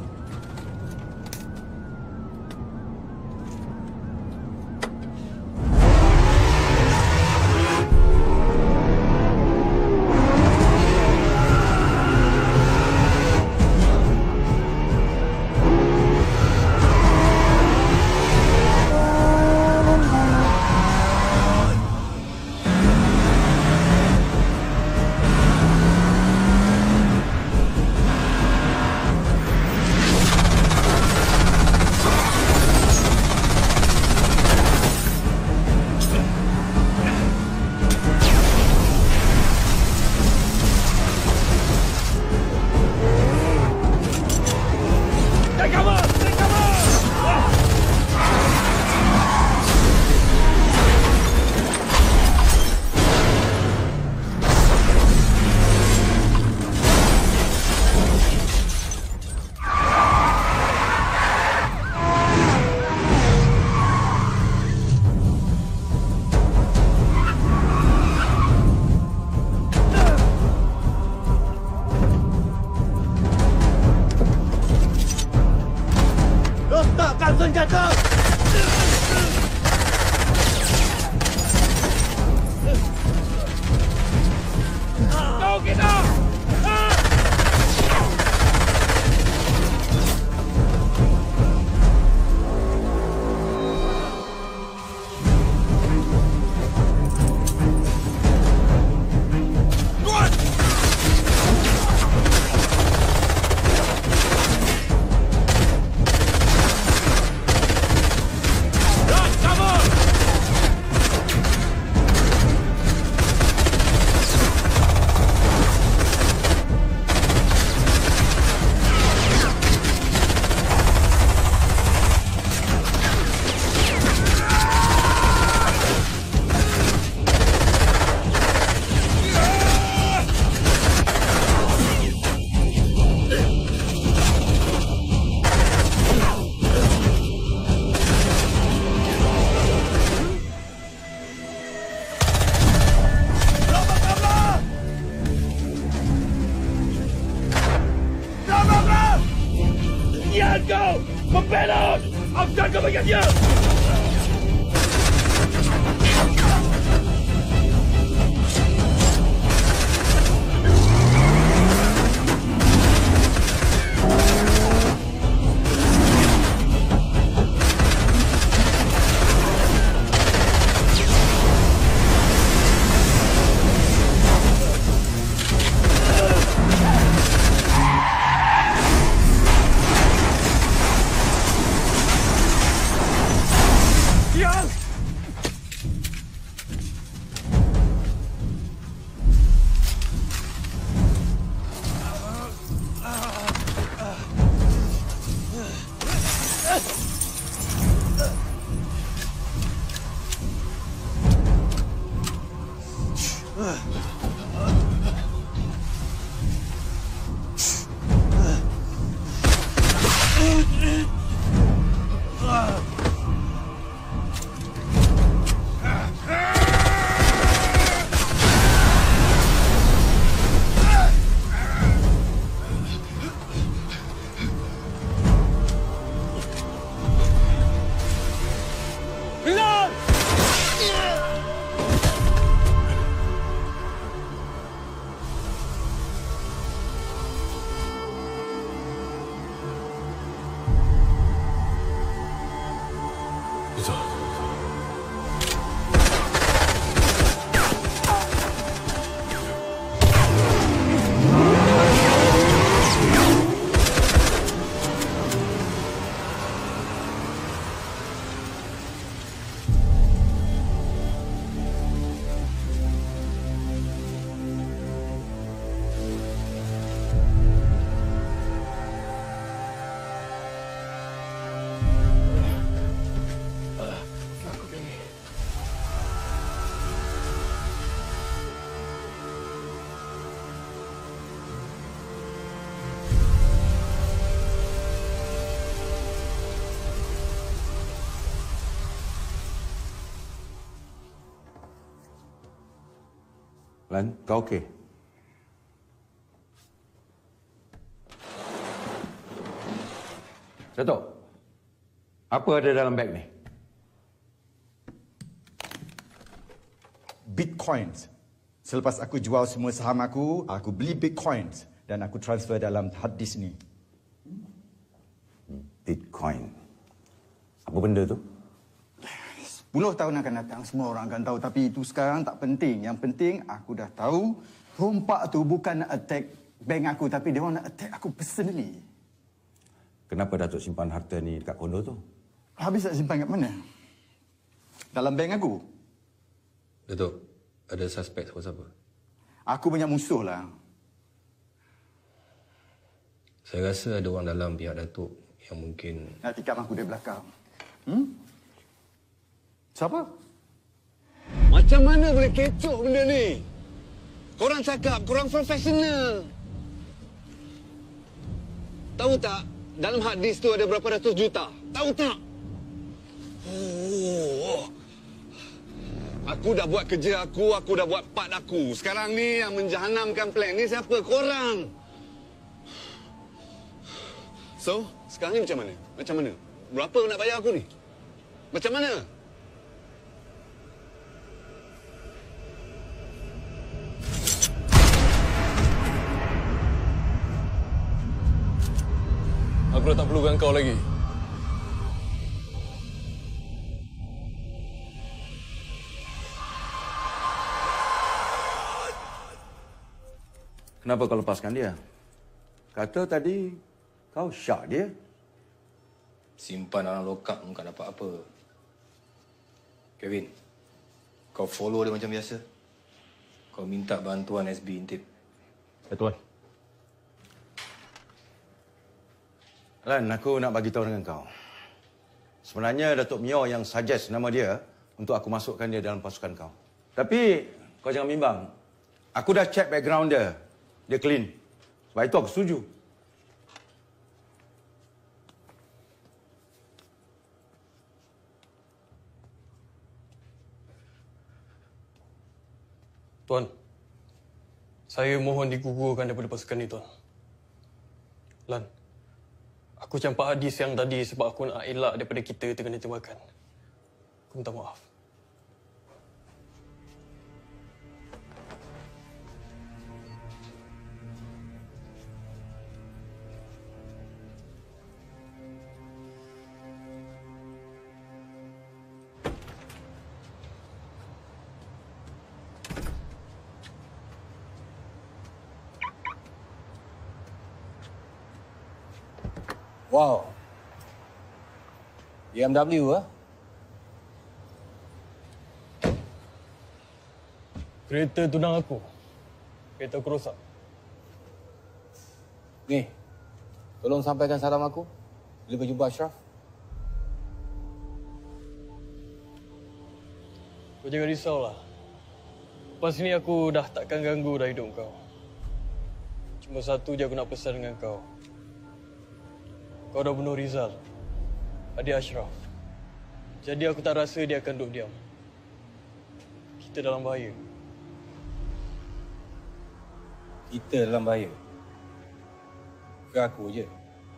Lan, kau okey? Datuk, apa ada dalam beg ni? Bitcoins. Selepas aku jual semua saham aku, aku beli Bitcoins dan aku transfer dalam hard disk ni. Bitcoin. Apa benda tu? sepuluh tahun akan datang, semua orang akan tahu. Tapi itu sekarang tak penting. Yang penting, aku dah tahu rompak tu bukan nak attack bank aku, tapi dia orang nak attack aku personally. Kenapa Datuk simpan harta ni dekat kondo tu? Habis nak simpan kat mana? Dalam bank aku. Datuk, ada suspek siapa-siapa? Aku banyak musuh lah. Saya rasa ada orang dalam pihak Datuk yang mungkin... Nak tikam aku dari belakang. Hmm? Siapa? Macam mana boleh kecoh benda ni? Korang cakap korang profesional. Tahu tak, dalam hard disk tu ada berapa ratus juta? Tahu tak? Oh. Aku dah buat kerja aku, aku dah buat part aku. Sekarang ni yang menjahanamkan plan ni siapa? Korang. So, sekarang ni macam mana? Macam mana? Berapa nak bayar aku ni? Macam mana? Aku dah tak perlukan kau lagi. Kenapa kau lepaskan dia? Kata tadi kau syak dia. Simpan dalam lokap bukan dapat apa. Kevin, kau follow dia macam biasa. Kau minta bantuan S B intip. Ya, Tuan. Lan, aku nak bagi tahu dengan kau. Sebenarnya Datuk Mio yang suggest nama dia untuk aku masukkan dia dalam pasukan kau. Tapi kau jangan bimbang. Aku dah check background dia. Dia clean. Sebab itu aku setuju. Tuan, saya mohon digugurkan daripada pasukan ni, Tuan. Lan, aku campak hadis yang tadi sebab aku nak elak daripada kita terkena tembakan. Aku minta maaf. Wow. B M W ah. Kereta tunang aku. Kereta aku rosak. Ni. Tolong sampaikan salam aku bila berjumpa Ashraf. Kau jangan risaulah. Lepas ni aku dah takkan ganggu dah hidup kau. Cuma satu je aku nak pesan dengan kau. Kau dah bunuh Rizal, adik Ashraf. Jadi aku tak rasa dia akan duduk diam. Kita dalam bahaya. Kita dalam bahaya? Ke aku je?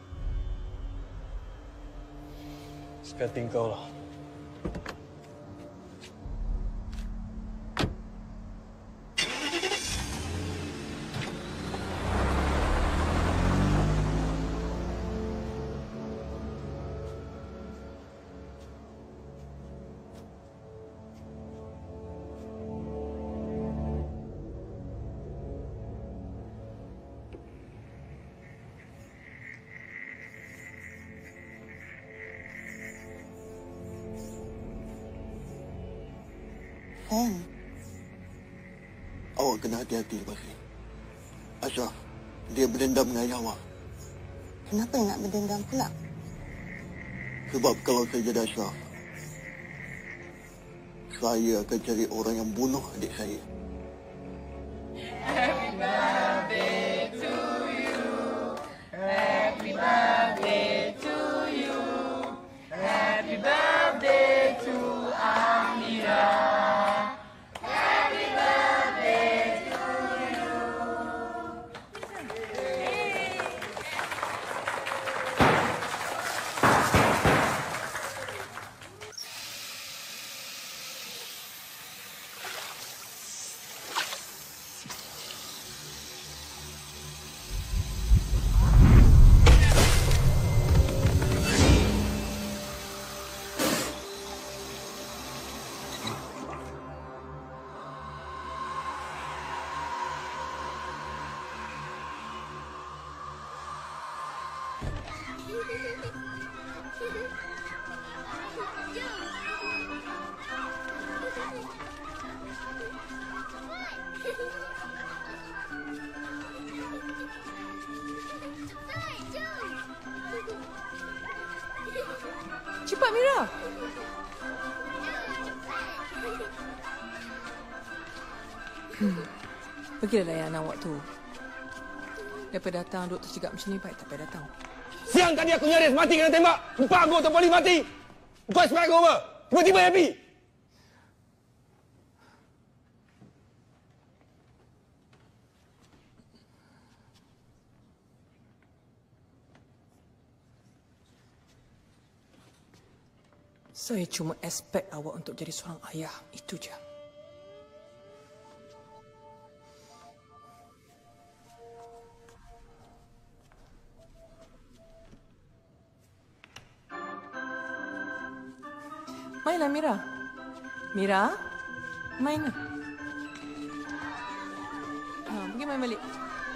Sekati kau lah. Hong, awak kena hati-hati lepas ni. Ashraf, dia berdendam dengan ayah awak. Kenapa dia nak berdendam pula? Sebab kalau saya jadi Ashraf, saya akan cari orang yang bunuh adik saya. Happy birthday to you. Happy birthday to you. Happy birthday to Amira. Happy birthday to Cepat, Mira. Hmm. Pergilah layan awak tu. Daripada datang duk tercegap macam ni, baik tak payah datang. Siang tadi aku nyaris mati kena tembak. Empat anggota polis mati. Kau expect aku apa? Tiba-tiba happy. Saya cuma expect awak untuk jadi seorang ayah. Itu je. Mainlah, Mira. Mira, mainlah. Ha, pergi main balik.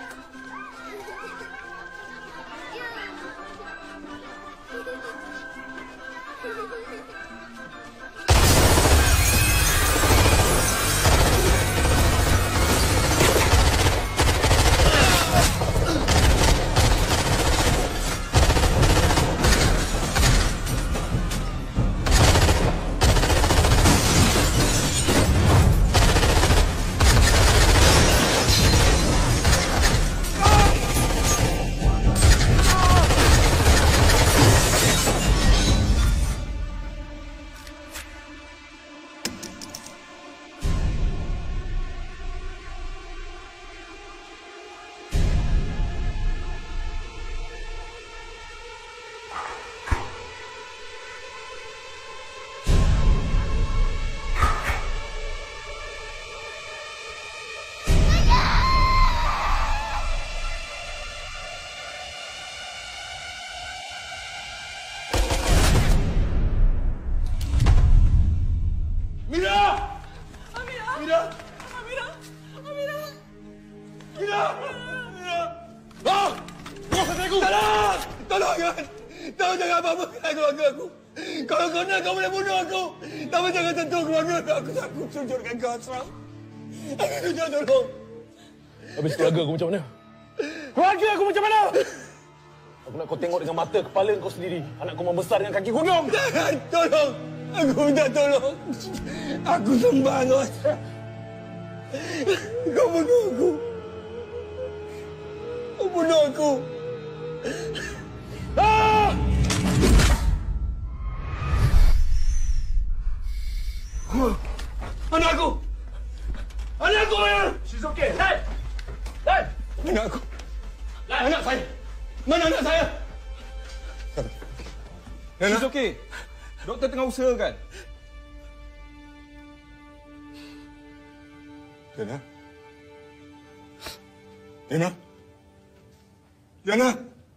Tunjukkan kau Ashraf. Aku tunjuk tolong. Habis keluarga aku macam mana? Keluarga aku macam mana? Aku nak kau tengok dengan mata kepala kau sendiri. Anak kau membesar dengan kaki gunung. Jangan, tolong. Aku minta tolong. Aku sembah kau Ashraf. Kau bunuh aku. Kau bunuh aku. Ah! Anak aku! Anak aku mana? She's okay. Lan! Lan! Anak aku. Lan! Anak saya. Mana anak saya? She's okay. Doktor tengah usahakan. Diana? Diana? Diana?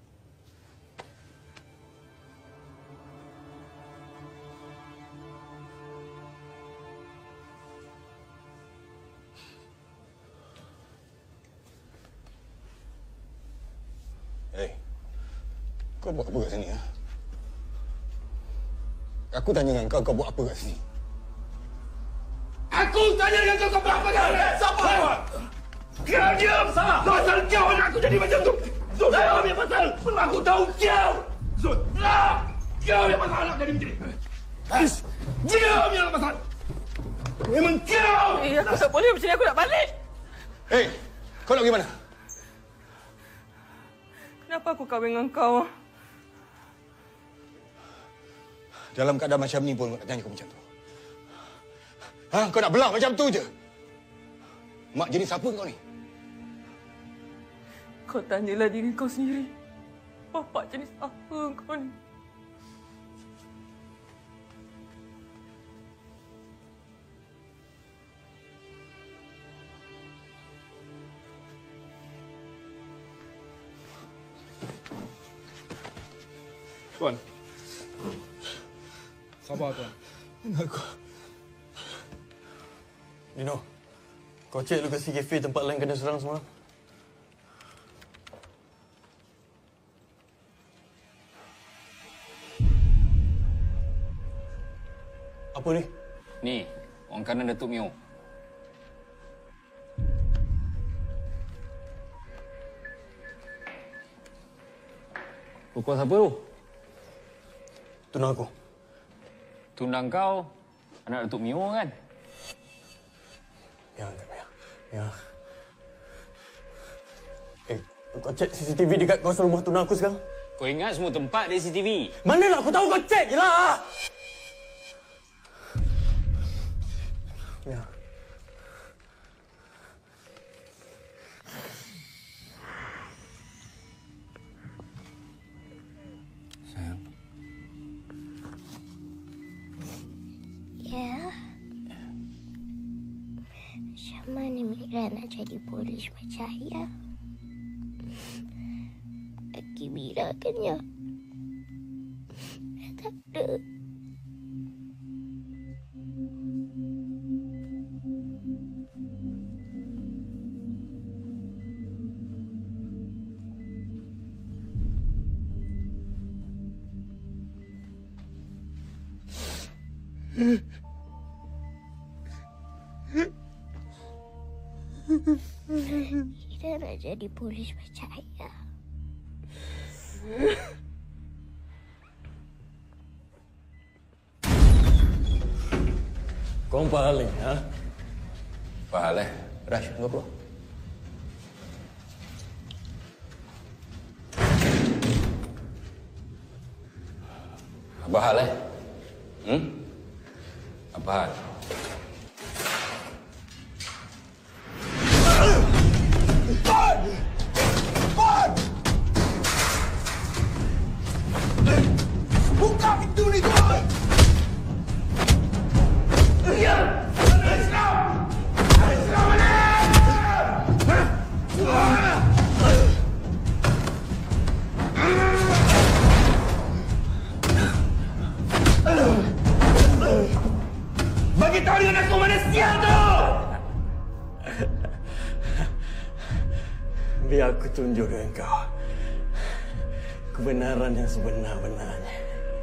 Kau buat apa kat sini, ha? Aku tanya dengan kau, kau buat apa kat sini? Aku tanya dengan kau, kau buat apa kat sini? Siapa? Kau diam! Pasal kau anak aku jadi macam tu! Zul, kau punya pasal! Aku tahu kau! Zul, kau yang pasal anak jadi macam ni! Kau yang pasal! Memang kau! Eh, aku tak boleh macam ni, aku nak balik! Eh, kau nak pergi mana? Kenapa aku kahwin dengan kau? Dalam keadaan macam ni pun kau nak tanya kau macam tu. Ha? Kau nak belah macam tu je? Mak jenis apa kau ni? Kau tanyalah diri kau sendiri. Bapak jenis apa kau ni? Tuan. Sabar, Tuan. Aku. Dino, kau cek lokasi kafe tempat lain kena serang semalam. Apa ni? Ni, Orang kanan Datuk Mio. Pukul siapa tu? Tunang aku. Tunang kau anak Datuk Mio kan? Ya, ya. Ya. Eh, kau cek C C T V dekat kawasan rumah tunang aku sekarang? Kau ingat semua tempat di C C T V? Mana nak aku tahu, kau cek je lah! Ya. Sayang. Ya. Macam mana Mira nak jadi polis macam ayah? Lagi Mira kan ya? Tak ada. Kita nak jadi polis macam ayah. Kau faham ni, ha? Faham eh? Rash, kau keluar. Apa hal eh? Hmm? Apa hal? Buka pintu ni, tuan! Ya! Islam! Islam mana? Bagi tahu dengan aku mana sial tu! Biar aku tunjuk dengan kau kebenaran yang sebenar-benarnya.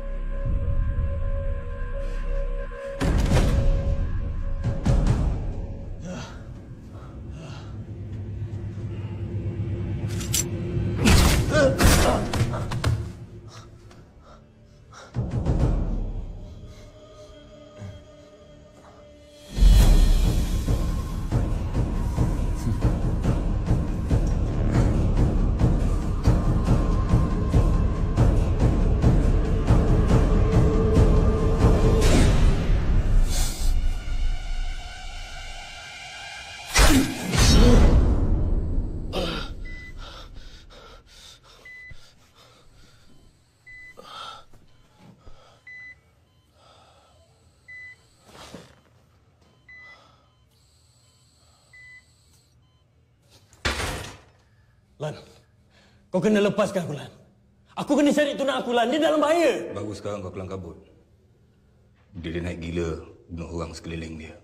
Lan, kau kena lepaskan aku, Lan. Aku kena cari tunang aku, Lan. Dia dalam bahaya. Bagus sekarang kau kelang kabut. Dia, dia naik gila bunuh orang sekeliling dia.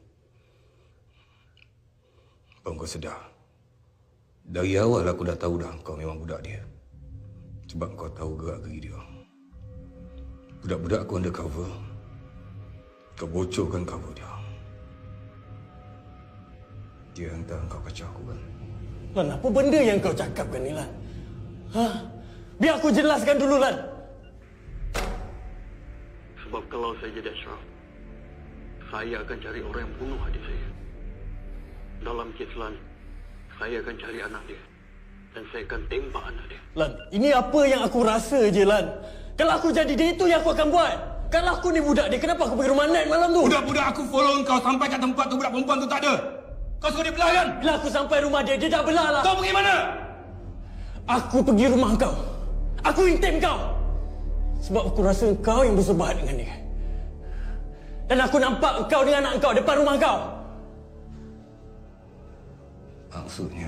Apa kau sedar? Dari awal aku dah tahu dah kau memang budak dia. Sebab kau tahu gerak-geri dia. Budak-budak aku undercover. Kau bocorkan cover dia. Dia hantar kau kacau aku kan? Lan, apa benda yang kau cakapkan ni, Lan? Ha? Biar aku jelaskan dulu, Lan. Sebab kalau saya jadi Ashraf, saya akan cari orang yang bunuh adik saya. Dalam kes Lan, saya akan cari anak dia. Dan saya akan tembak anak dia. Lan, ini apa yang aku rasa je, Lan. Kalau aku jadi dia, itu yang aku akan buat. Kalau aku ni budak dia, kenapa aku pergi rumah Nat malam tu? Budak-budak aku follow kau sampai kat tempat tu, budak perempuan tu tak ada. Kau suruh dia belah kan? Bila aku sampai rumah dia, dia dah belah lah. Kau pergi mana? Aku pergi rumah kau. Aku intim kau. Sebab aku rasa kau yang bersebahat dengan dia. Dan aku nampak kau dengan anak kau depan rumah kau. Maksudnya,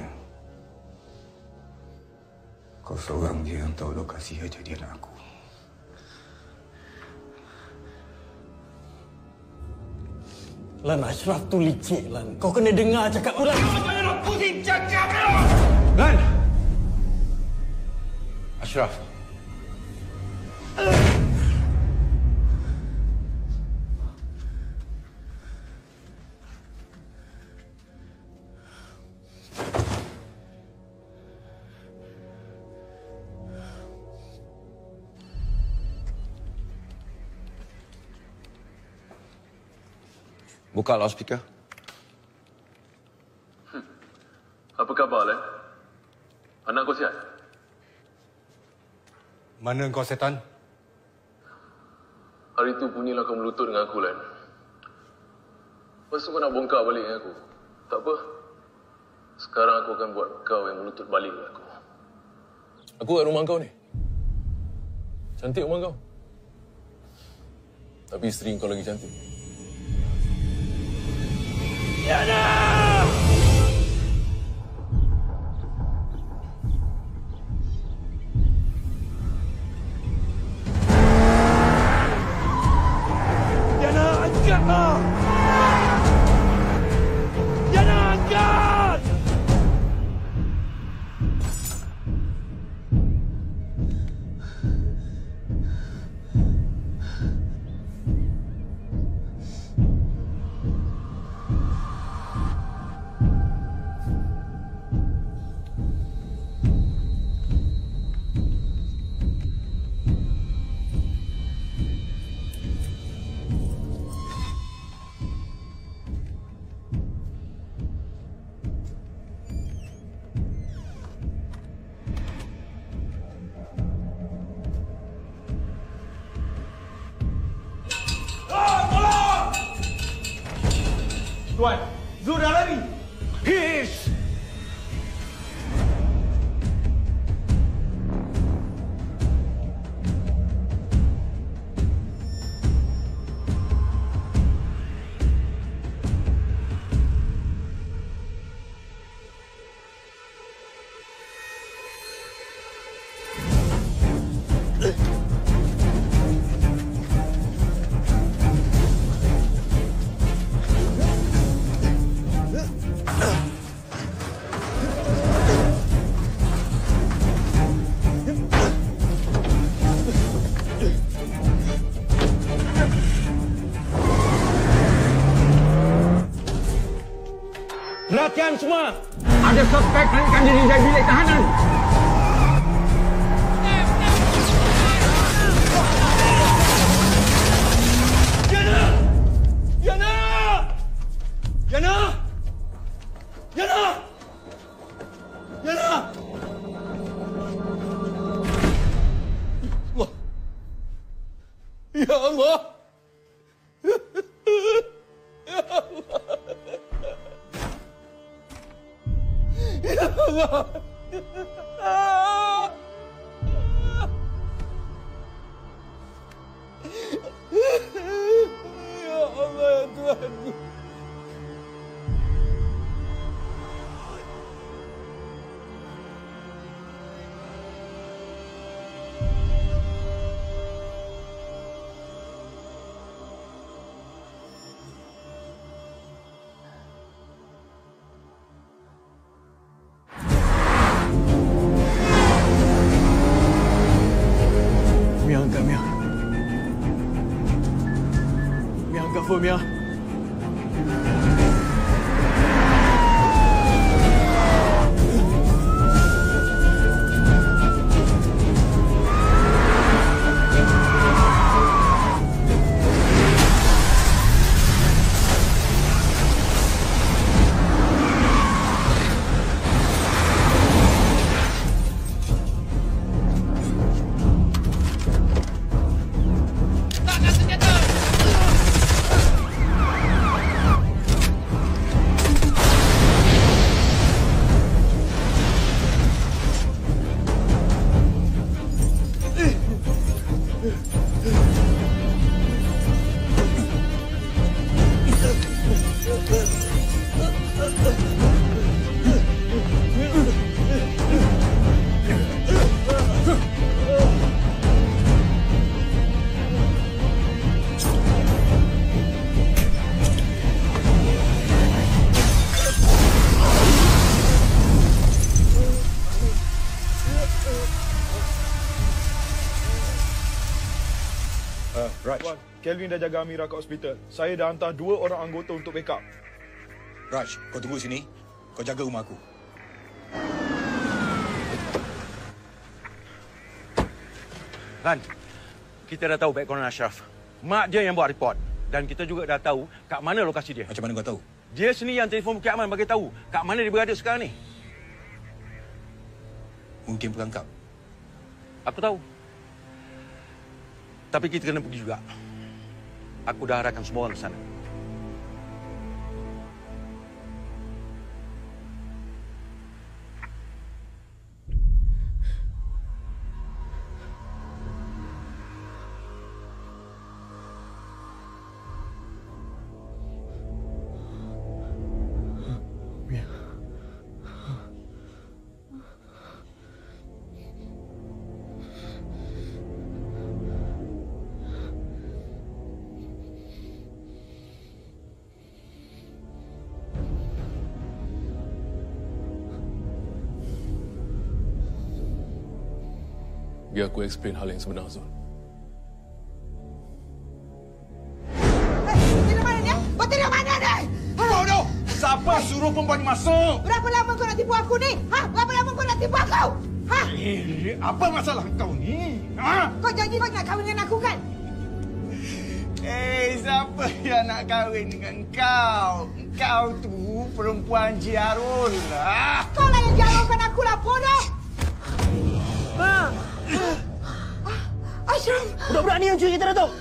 kau seorang je yang tahu lokasi kejadian aku. Lan, Ashraf tu licik, Lan. Kau kena dengar cakap aku, Lan. Jangan nak pusing cakap, Lan! Ashraf. Buka loudspeaker. Hmm. Apa khabar, Len? Anak kau sihat? Mana kau, setan? Hari tu bunyilah kau melutut dengan aku, Len. Lepas tu kau nak bongkar balik dengan aku. Tak apa. Sekarang aku akan buat kau yang melutut balik dengan aku. Aku kat rumah kau ni. Cantik rumah kau. Tapi isteri kau lagi cantik. Yana! Yana, angkatlah! Yana, angkat! Tuan, Zul dah lari. Hiss! Perhatian semua. Ada suspek melarikan diri dari bilik tahanan. Yana! Yana! Yana! Yana! Yana! Allah. Ya Allah. Ya Allah. Ya Allah. Ya Allah, ya Tuhanku. Mia, angkat Mia. Mia, angkat phone Mia. Uh, Raj. Wan, Kelvin dah jaga Amira kat hospital. Saya dah hantar dua orang anggota untuk backup. Raj, kau tunggu sini. Kau jaga rumah aku. Lan, kita dah tahu background Ashraf. Mak dia yang buat report. Dan kita juga dah tahu kat mana lokasi dia. Macam mana kau tahu? Dia sendiri yang telefon Bukit Aman bagi tahu kat mana dia berada sekarang ni. Mungkin perangkap. Aku tahu. Tapi kita kena pergi juga. Aku dah arahkan semua orang ke sana. Biar aku explain hal yang sebenar, Zul. Dari mana ni? Kau dari mana ni? Bodoh! Siapa suruh perempuan masuk? Berapa lama kau nak tipu aku ni? Ha? Berapa lama kau nak tipu aku? Ha? Eh, apa masalah kau ni? Ha? Kau janji kau nak kahwin dengan aku kan? Eh, siapa yang nak kahwin dengan kau? Kau tu perempuan Jiarul lah. Kau lah yang jarumkan aku lah, bodoh! Ha? Ashraf! Budak-budak ni yang curi kita, Datuk.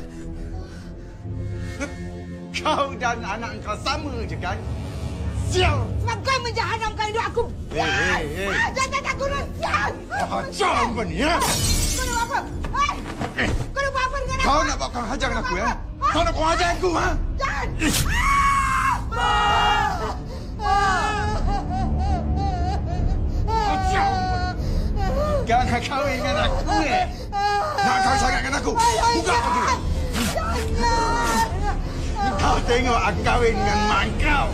Kau dan anak kau sama je kan? Sial! Sebab kau menjahannamkan hidup aku. Eh, eh, eh. Jangan aku nak sial! Macam apa ni, ya? Kau nak buat apa? Hei! Kau nak buat apa dengan aku? Kau nak buat kau hajar aku, ya? Kau nak kau hajar aku, ha? Jangan! Macam kau nak kahwin dengan aku, eh? Nak kau sangat dengan aku? Buka aku dulu. Kau tengok aku kahwin dengan mak kau.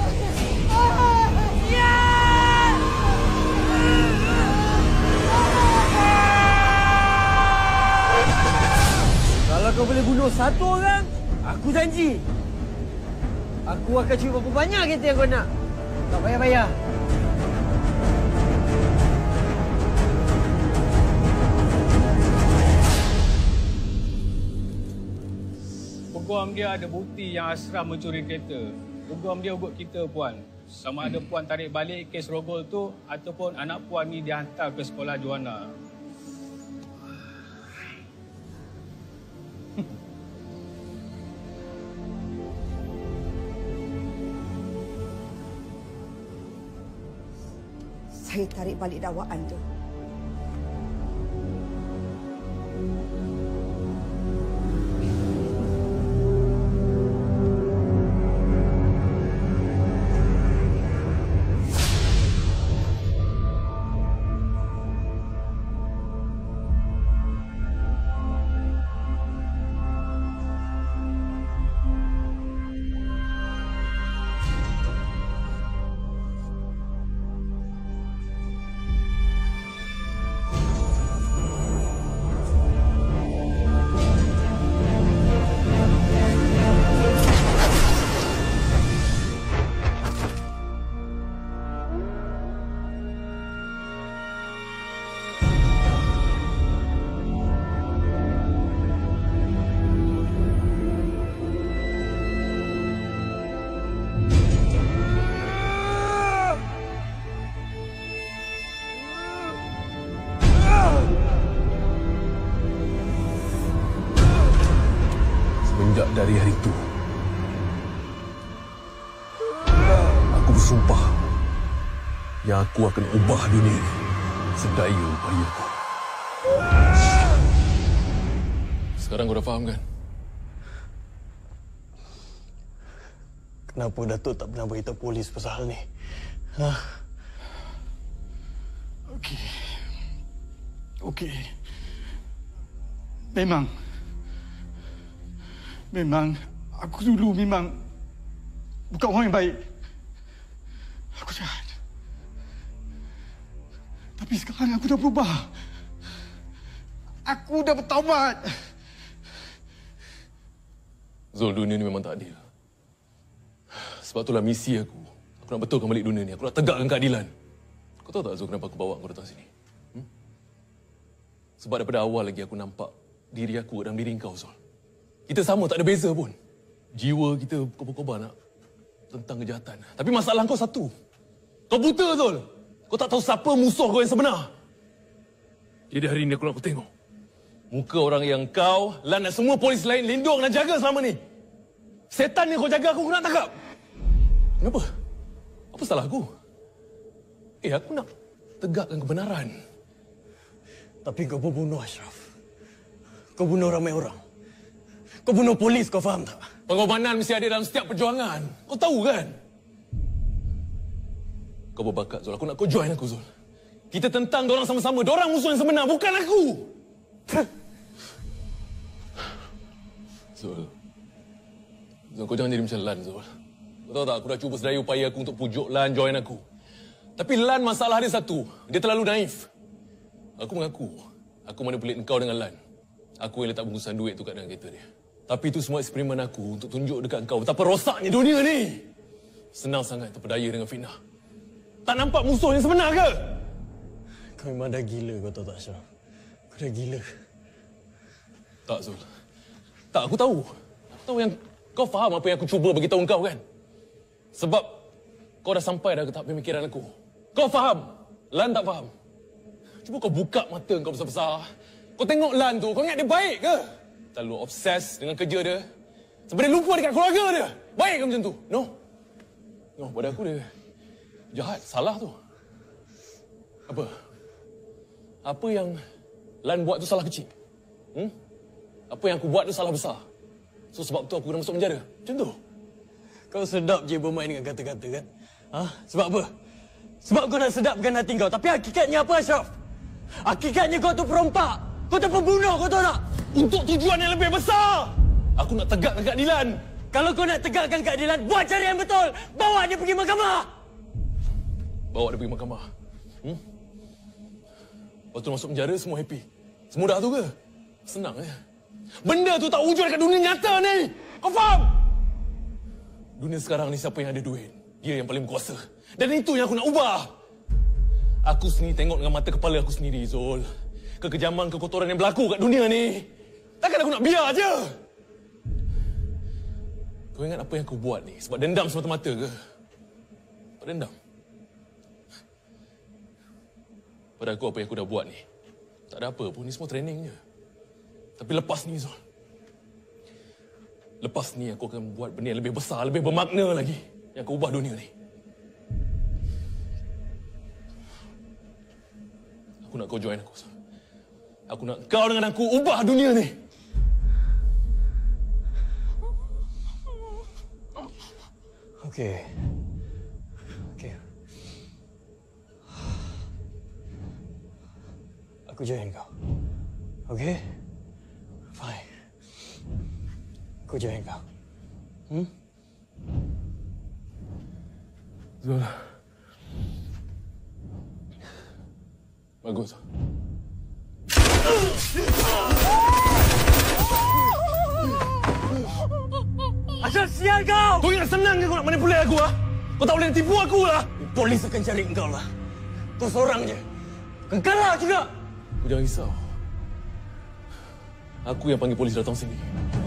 Kalau kau boleh bunuh satu orang, aku janji. Aku akan curi berapa banyak kereta yang kau nak. Tak payah bayar. Peguam dia ada bukti yang Ashraf mencuri kereta. Peguam dia ugut kita, Puan. Sama ada Puan tarik balik kes rogol tu ataupun anak Puan ni dihantar ke sekolah Joanna. Saya tarik balik dakwaan tu. Dari hari itu, aku bersumpah yang aku akan ubah dunia ini sedaya upayaku. Sekarang kau dah faham kan? Kenapa Datuk tak pernah beritahu polis pasal hal ni? Ha? Okey. Okey. Memang. Memang aku dulu memang bukan orang yang baik. Aku jahat. Tapi sekarang aku dah berubah. Aku dah bertaubat. Zul, dunia ni memang tak adil. Sebab itulah misi aku. Aku nak betulkan balik dunia ni. Aku nak tegakkan keadilan. Kau tahu tak, Zul, kenapa aku bawa kau datang sini? Hmm? Sebab daripada awal lagi aku nampak diri aku dalam diri kau, Zul. Kita sama, tak ada beza pun. jiwa kita berkobar-kobar nak tentang kejahatan. Tapi masalah kau satu. Kau buta, Zul. Kau tak tahu siapa musuh kau yang sebenar. Jadi hari ini aku nak aku tengok muka orang yang kau, Lan dan semua polis lain lindung dan jaga selama ni. Setan yang kau jaga aku, aku nak tangkap. Kenapa? Apa salah aku? Eh, aku nak tegakkan kebenaran. Tapi kau pembunuh, Ashraf. Kau bunuh ramai orang. Kau bunuh polis, kau faham tak? Pengorbanan mesti ada dalam setiap perjuangan. Kau tahu kan? Kau berbakat, Zul. Aku nak kau join aku, Zul. Kita tentang dorang sama-sama. Dorang musuh yang sebenar, bukan aku. Zul. Zul, kau jangan jadi macam Lan, Zul. Kau tahu tak, aku dah cuba sedaya upaya aku untuk pujuk Lan join aku. Tapi Lan masalah dia satu. Dia terlalu naif. Aku mengaku, aku manipulate engkau dengan Lan. Aku yang letak bungkusan duit tu kat dalam kereta dia. Tapi itu semua eksperimen aku untuk tunjuk dekat engkau betapa rosaknya dunia ni. Senang sangat terpedaya dengan fitnah. Tak nampak musuh yang sebenar ke? Kau memang dah gila, kau tahu tak, Ashraf? Kau dah gila. Tak, Zul. Tak, aku tahu. Aku tahu yang kau faham apa yang aku cuba beritahu engkau kan? Sebab kau dah sampai dah ke tahap pemikiran aku. Kau faham. Lan tak faham. Cuba kau buka mata kau besar-besar. Kau tengok Lan tu, kau ingat dia baik ke? Terlalu obses dengan kerja dia. Sampai dia lupa dekat keluarga dia. Baik ke macam tu? No. No, pada aku dia jahat, salah tu. Apa? Apa yang Lan buat tu salah kecil? Hmm? Apa yang aku buat tu salah besar? So sebab tu aku kena masuk penjara. Macam tu. Kau sedap je bermain dengan kata-kata kan? Ha? Sebab apa? Sebab kau nak sedapkan hati kau. Tapi hakikatnya apa, Ashraf? Hakikatnya kau tu perompak. Kau tu pembunuh, kau tahu tak? Untuk tujuan yang lebih besar. Aku nak tegakkan keadilan. Kalau kau nak tegakkan keadilan, buat cara yang betul. Bawa dia pergi mahkamah. Bawa dia pergi mahkamah. Hmm? Lepas tu masuk penjara, semua happy. Semudah tu ke? Senang je. Benda tu tak wujud dekat dunia nyata ni. Kau faham? Dunia sekarang ni siapa yang ada duit? Dia yang paling berkuasa. Dan itu yang aku nak ubah. Aku sendiri tengok dengan mata kepala aku sendiri, Zul. Kekejaman, kekotoran yang berlaku kat dunia ni. Takkan aku nak biar je. Kau ingat apa yang aku buat ni? Sebab dendam semata-mata ke? Sebab dendam? Pada aku apa yang aku dah buat ni, tak ada apa pun. Ni semua training je. Tapi lepas ni, Zul. Lepas ni aku akan buat benda yang lebih besar, lebih bermakna lagi. Yang akan ubah dunia ni. Aku nak kau join aku, Zul. Aku nak kau dengan aku ubah dunia ni. Okey. Okey. Aku join kau. Okey? Fine. Aku join kau. Hmm? Zul. Bagus. Asal sial kau! Kau ingat senang ke kau nak manipulate aku, ha? Kau tak boleh tipu aku lah! Polis akan cari engkau lah. Kau seorang je. Kau kalah juga! Kau jangan risau. Aku yang panggil polis datang sini.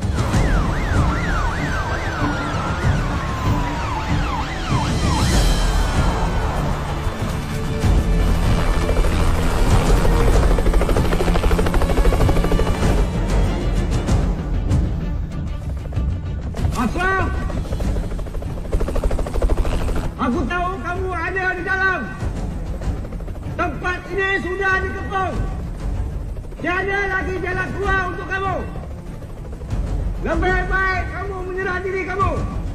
Ashraf! Aku tahu kamu ada di dalam. Tempat ini sudah dikepung. Tiada lagi jalan keluar untuk kamu. Lebih baik kamu menyerah diri kamu.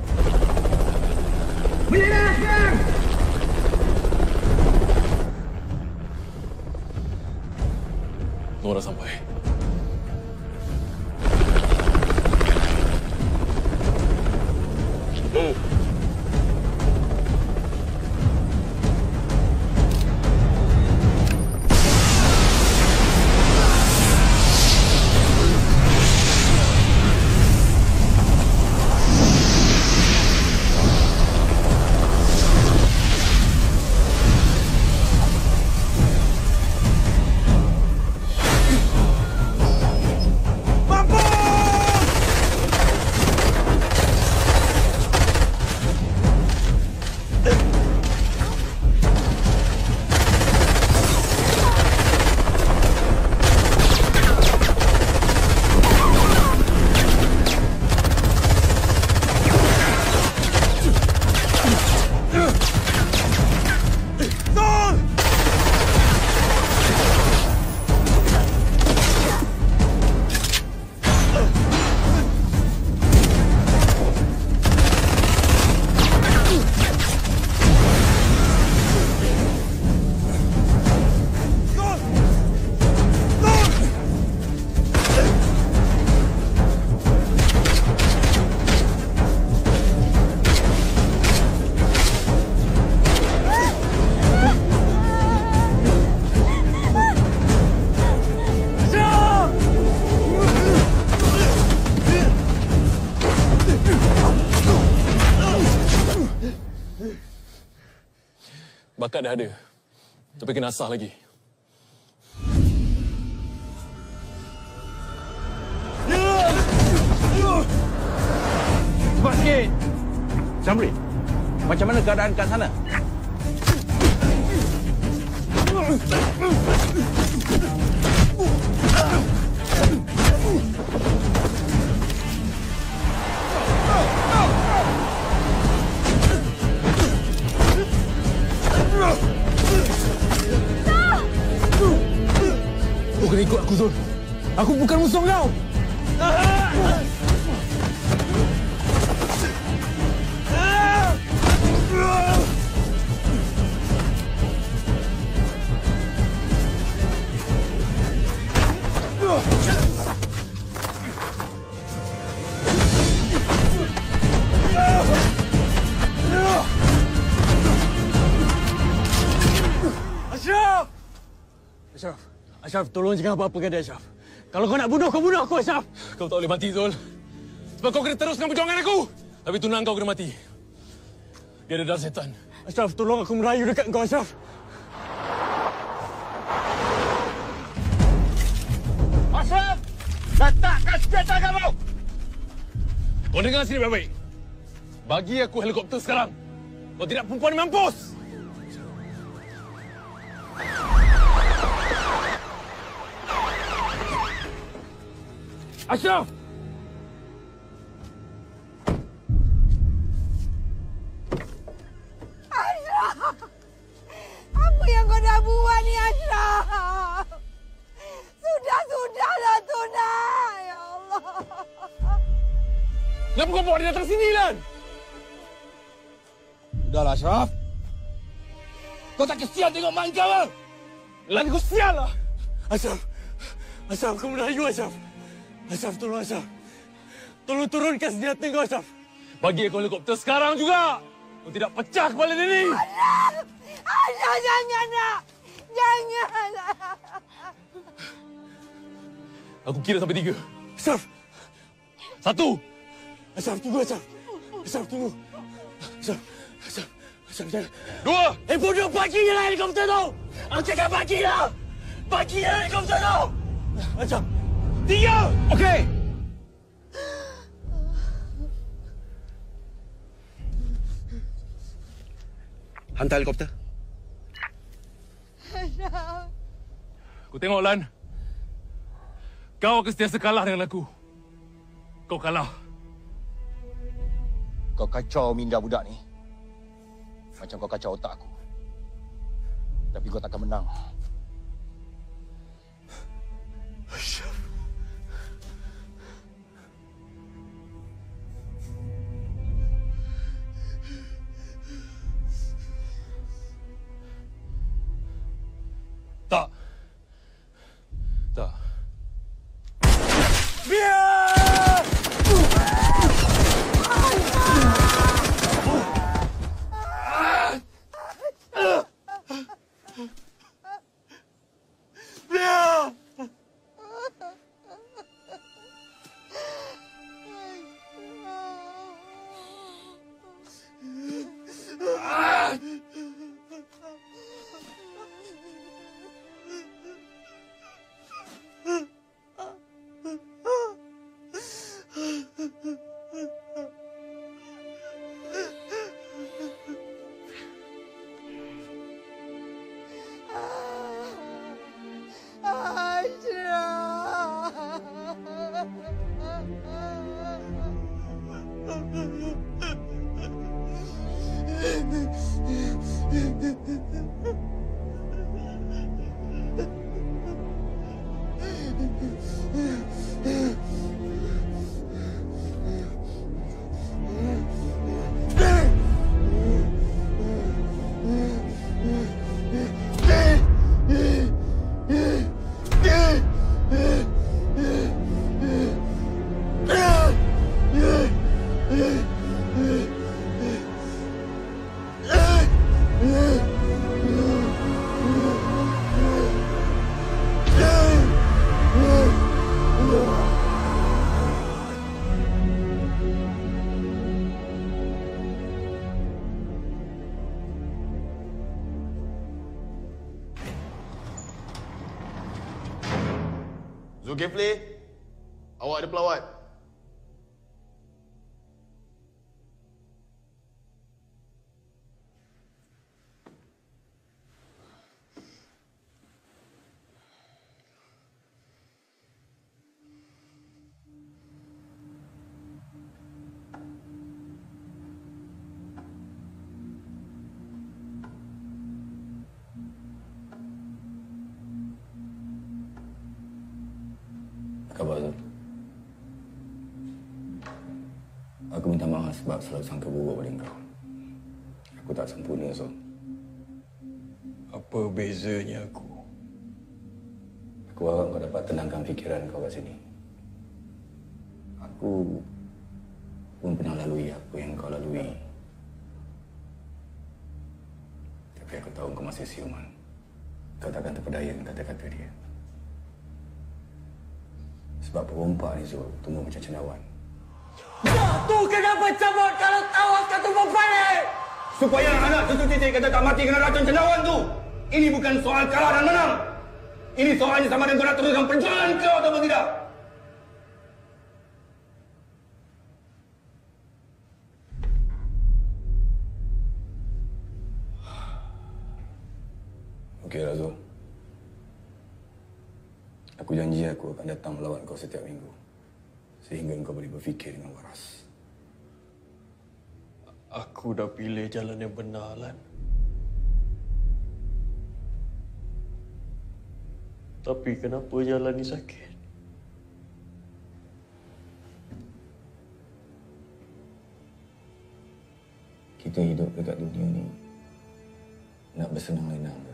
Menyerah sekarang! Nora sampai. Oh. Bakat dah ada. Tapi kena asah lagi. Cepat sikit! Syamri, macam mana keadaan kat sana? Kau kena ikut aku, Zul. Aku bukan musuh kau. Ashraf! Ashraf, Ashraf, tolong jangan apa-apa kat dia, Ashraf. Kalau kau nak bunuh, kau bunuh aku, Ashraf. Kau tak boleh mati, Zul. Sebab kau kena teruskan perjuangan aku. Tapi tunang kau kena mati. Dia ada darah setan. Ashraf, tolong aku merayu dekat kau, Ashraf. Ashraf! Letakkan senjata kamu! Kau dengar sini baik-baik. Bagi aku helikopter sekarang. Kau tidak perempuan mampus! Ashraf! Ashraf! Apa yang kau dah buat ni, Ashraf? Sudah-sudahlah, Tuna! Ya Allah! Kenapa kau bawa dia datang sini, Lan? Sudahlah, Ashraf. Kau tak kesian tengok mak kau ke? Lan, kau sial lah! Ashraf! Ashraf, kau merayu, Ashraf. Ashraf, tolong, Ashraf. Tolong turunkan senjata kau, Ashraf. Bagi aku helikopter sekarang juga! Kau tidak pecah kepala dia ni! Ashraf! Ashraf, jangan nak! Jangan! Aku kira sampai tiga. Ashraf! Satu! Ashraf, tunggu, Ashraf. Ashraf, tunggu. Ashraf, Ashraf, Ashraf, jangan. Dua! Eh, bodoh, bagilah helikopter tu! Aku cakap bagilah! Bagilah helikopter tu! Ashraf! Tiga! Okey! Hantar helikopter. Ashraf! Aku tengok, Lan. Kau akan sentiasa kalah dengan aku. Kau kalah. Kau kacau minda budak ni. Macam kau kacau otak aku. Tapi kau takkan menang. Ashraf. Tak. Tak. Biar! Biar! Zulkifli, awak ada pelawat. Khabar Zul. Aku minta maaf sebab selalu sangka buruk pada kau. Aku tak sempurna, Zul. Apa bezanya aku? Aku harap kau dapat tenangkan fikiran kau kat sini. Aku pun pernah lalui apa yang kau lalui. Tapi aku tahu kau masih siuman. Kau takkan terpedaya dengan kata-kata dia. Sebab perompak ni, Zul, tumbuh macam cendawan. Tu kenapa cabut kalau tahu akan tumbuh balik? Supaya anak cucu titik kata tak mati kena racun cendawan tu. Ini bukan soal kalah dan menang. Ini soalnya sama dengan kau nak teruskan perjalanan kau atau tidak. Okey, Razul. Aku janji aku akan datang melawat kau setiap minggu. Sehingga kau boleh berfikir dengan waras. Aku dah pilih jalan yang benar, Lan. Tapi kenapa jalan ni sakit? Kita hidup dekat dunia ni nak bersenang-lenang ke?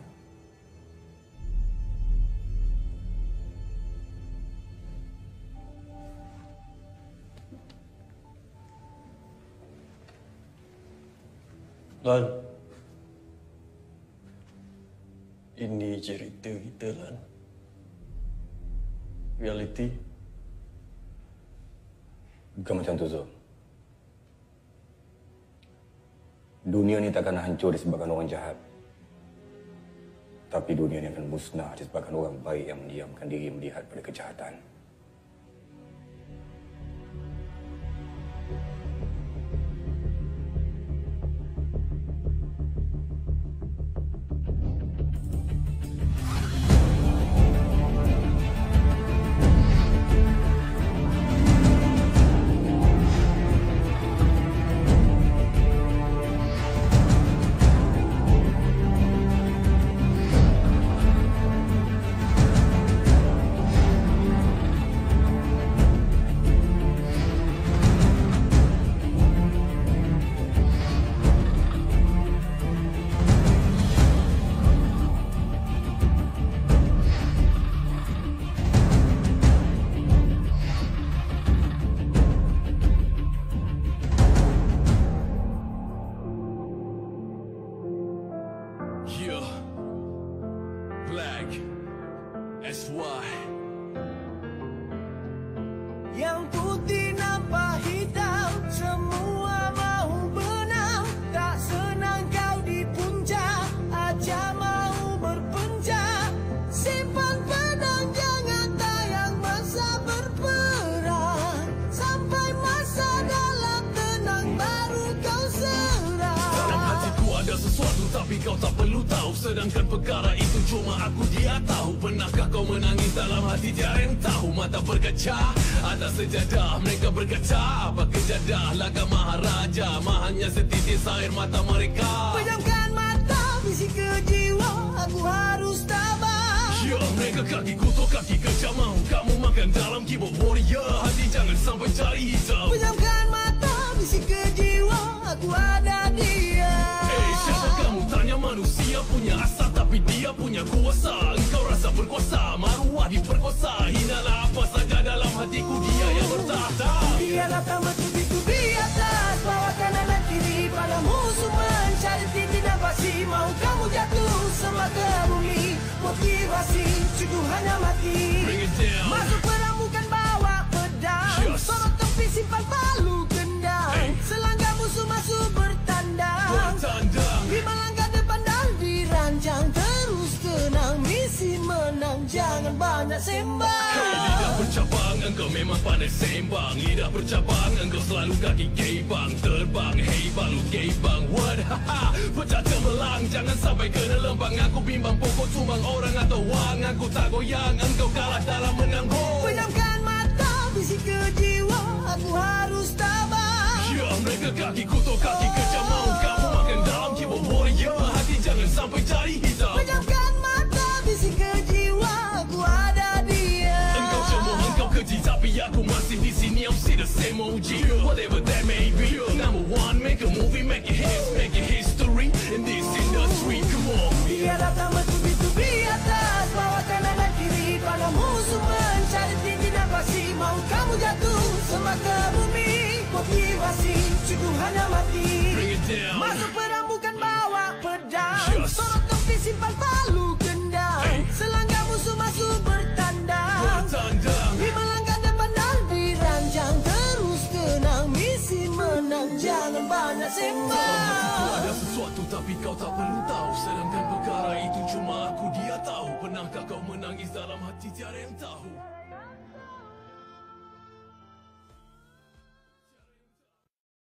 Lan, ini cerita kita, Lan. Reality. Bukan macam tu, Zul. Dunia ni takkan hancur disebabkan orang jahat. Tapi dunia ni akan musnah disebabkan orang baik yang mendiamkan diri melihat pada kejahatan. Yang putih nampak hitam, semua mahu benang. Tak senang kau di puncak, aja mau berpencar. Simpan pedang, jangan tayang masa berperang. Sampai masa dalam tenang, baru kau serang. Dalam hatiku ada sesuatu, tapi kau tak perlu tahu. Sedangkan perkara itu cuma aku dia tahu. Pernahkah kau menangis dalam hati tiada yang tahu? Mata berkaca atas sejadah, mereka berkaca apa kejadah laga maharaja. Mahanya setitis air mata mereka. Pejamkan mata, bisik ke jiwa, aku harus tabah. Ya, mereka kaki kutuk kaki kerja mahu kamu makan dalam keyboard warrior. Hati jangan sampai cari hitam. Pejamkan mata, bisik ke jiwa, aku ada dia. Hey, siapa kamu tanya? Manusia punya asa tapi dia punya kuasa. Engkau rasa berkuasa, maruah diperkosa. Hinalah apa saja dalam hatiku, dia yang bertahta. Dia datang bertubiku di atas, bawa kanan dan kiri pada musuh mencari titik dan pasti. Mau kamu jatuh sembah ke bumi, motivasi cukup hanya mati. Masuk perang bukan bawa pedang, yes. Sorot tepi simpan palu gendang. Hey. Selangkah musuh masuk bertandang, bertandang. Lima langkah depan dan dirancang. Terus tenang, misi menang, jangan banyak sembang. Hey, engkau memang pandai sembang. Lidah bercabang, engkau selalu kaki gebang. Terbang, hey balu gebang. What? Haha, pecah cemerlang. Jangan sampai kena lembang. Aku bimbang pokok tumbang orang atau wang. Aku tak goyang, engkau kalah dalam menang. Pejamkan mata, bisik ke jiwa, aku harus tabah. Ya, mereka kaki kutuk, kaki kejam. Mau kamu makan dalam keyboard warrior. Hati jangan sampai cari hitam. Pejamkan mata, bisik ke jiwa, aku ada dia. Engkau cemooh, engkau keji, tapi aku masih di sini. I'm still the same O G, whatever that may be. Number one, make a movie, make it hits, make it history in this industry. Come on. Dia datang bertubi-tubi atas, bawa kanan dan kiri pada musuh mencari tinggi dan pasti. Mau kamu jatuh sembah ke bumi, motivasi cukup hanya mati. Masuk perang bukan bawa pedang, Yes. sorot tepi simpan palu gendang. Hey. Selangkah musuh masuk bertandang, Bertandang. lima langkah depan dan diranjang. Terus tenang, misi menang, jangan banyak sembang. Ada sesuatu tapi kau tak perlu tahu.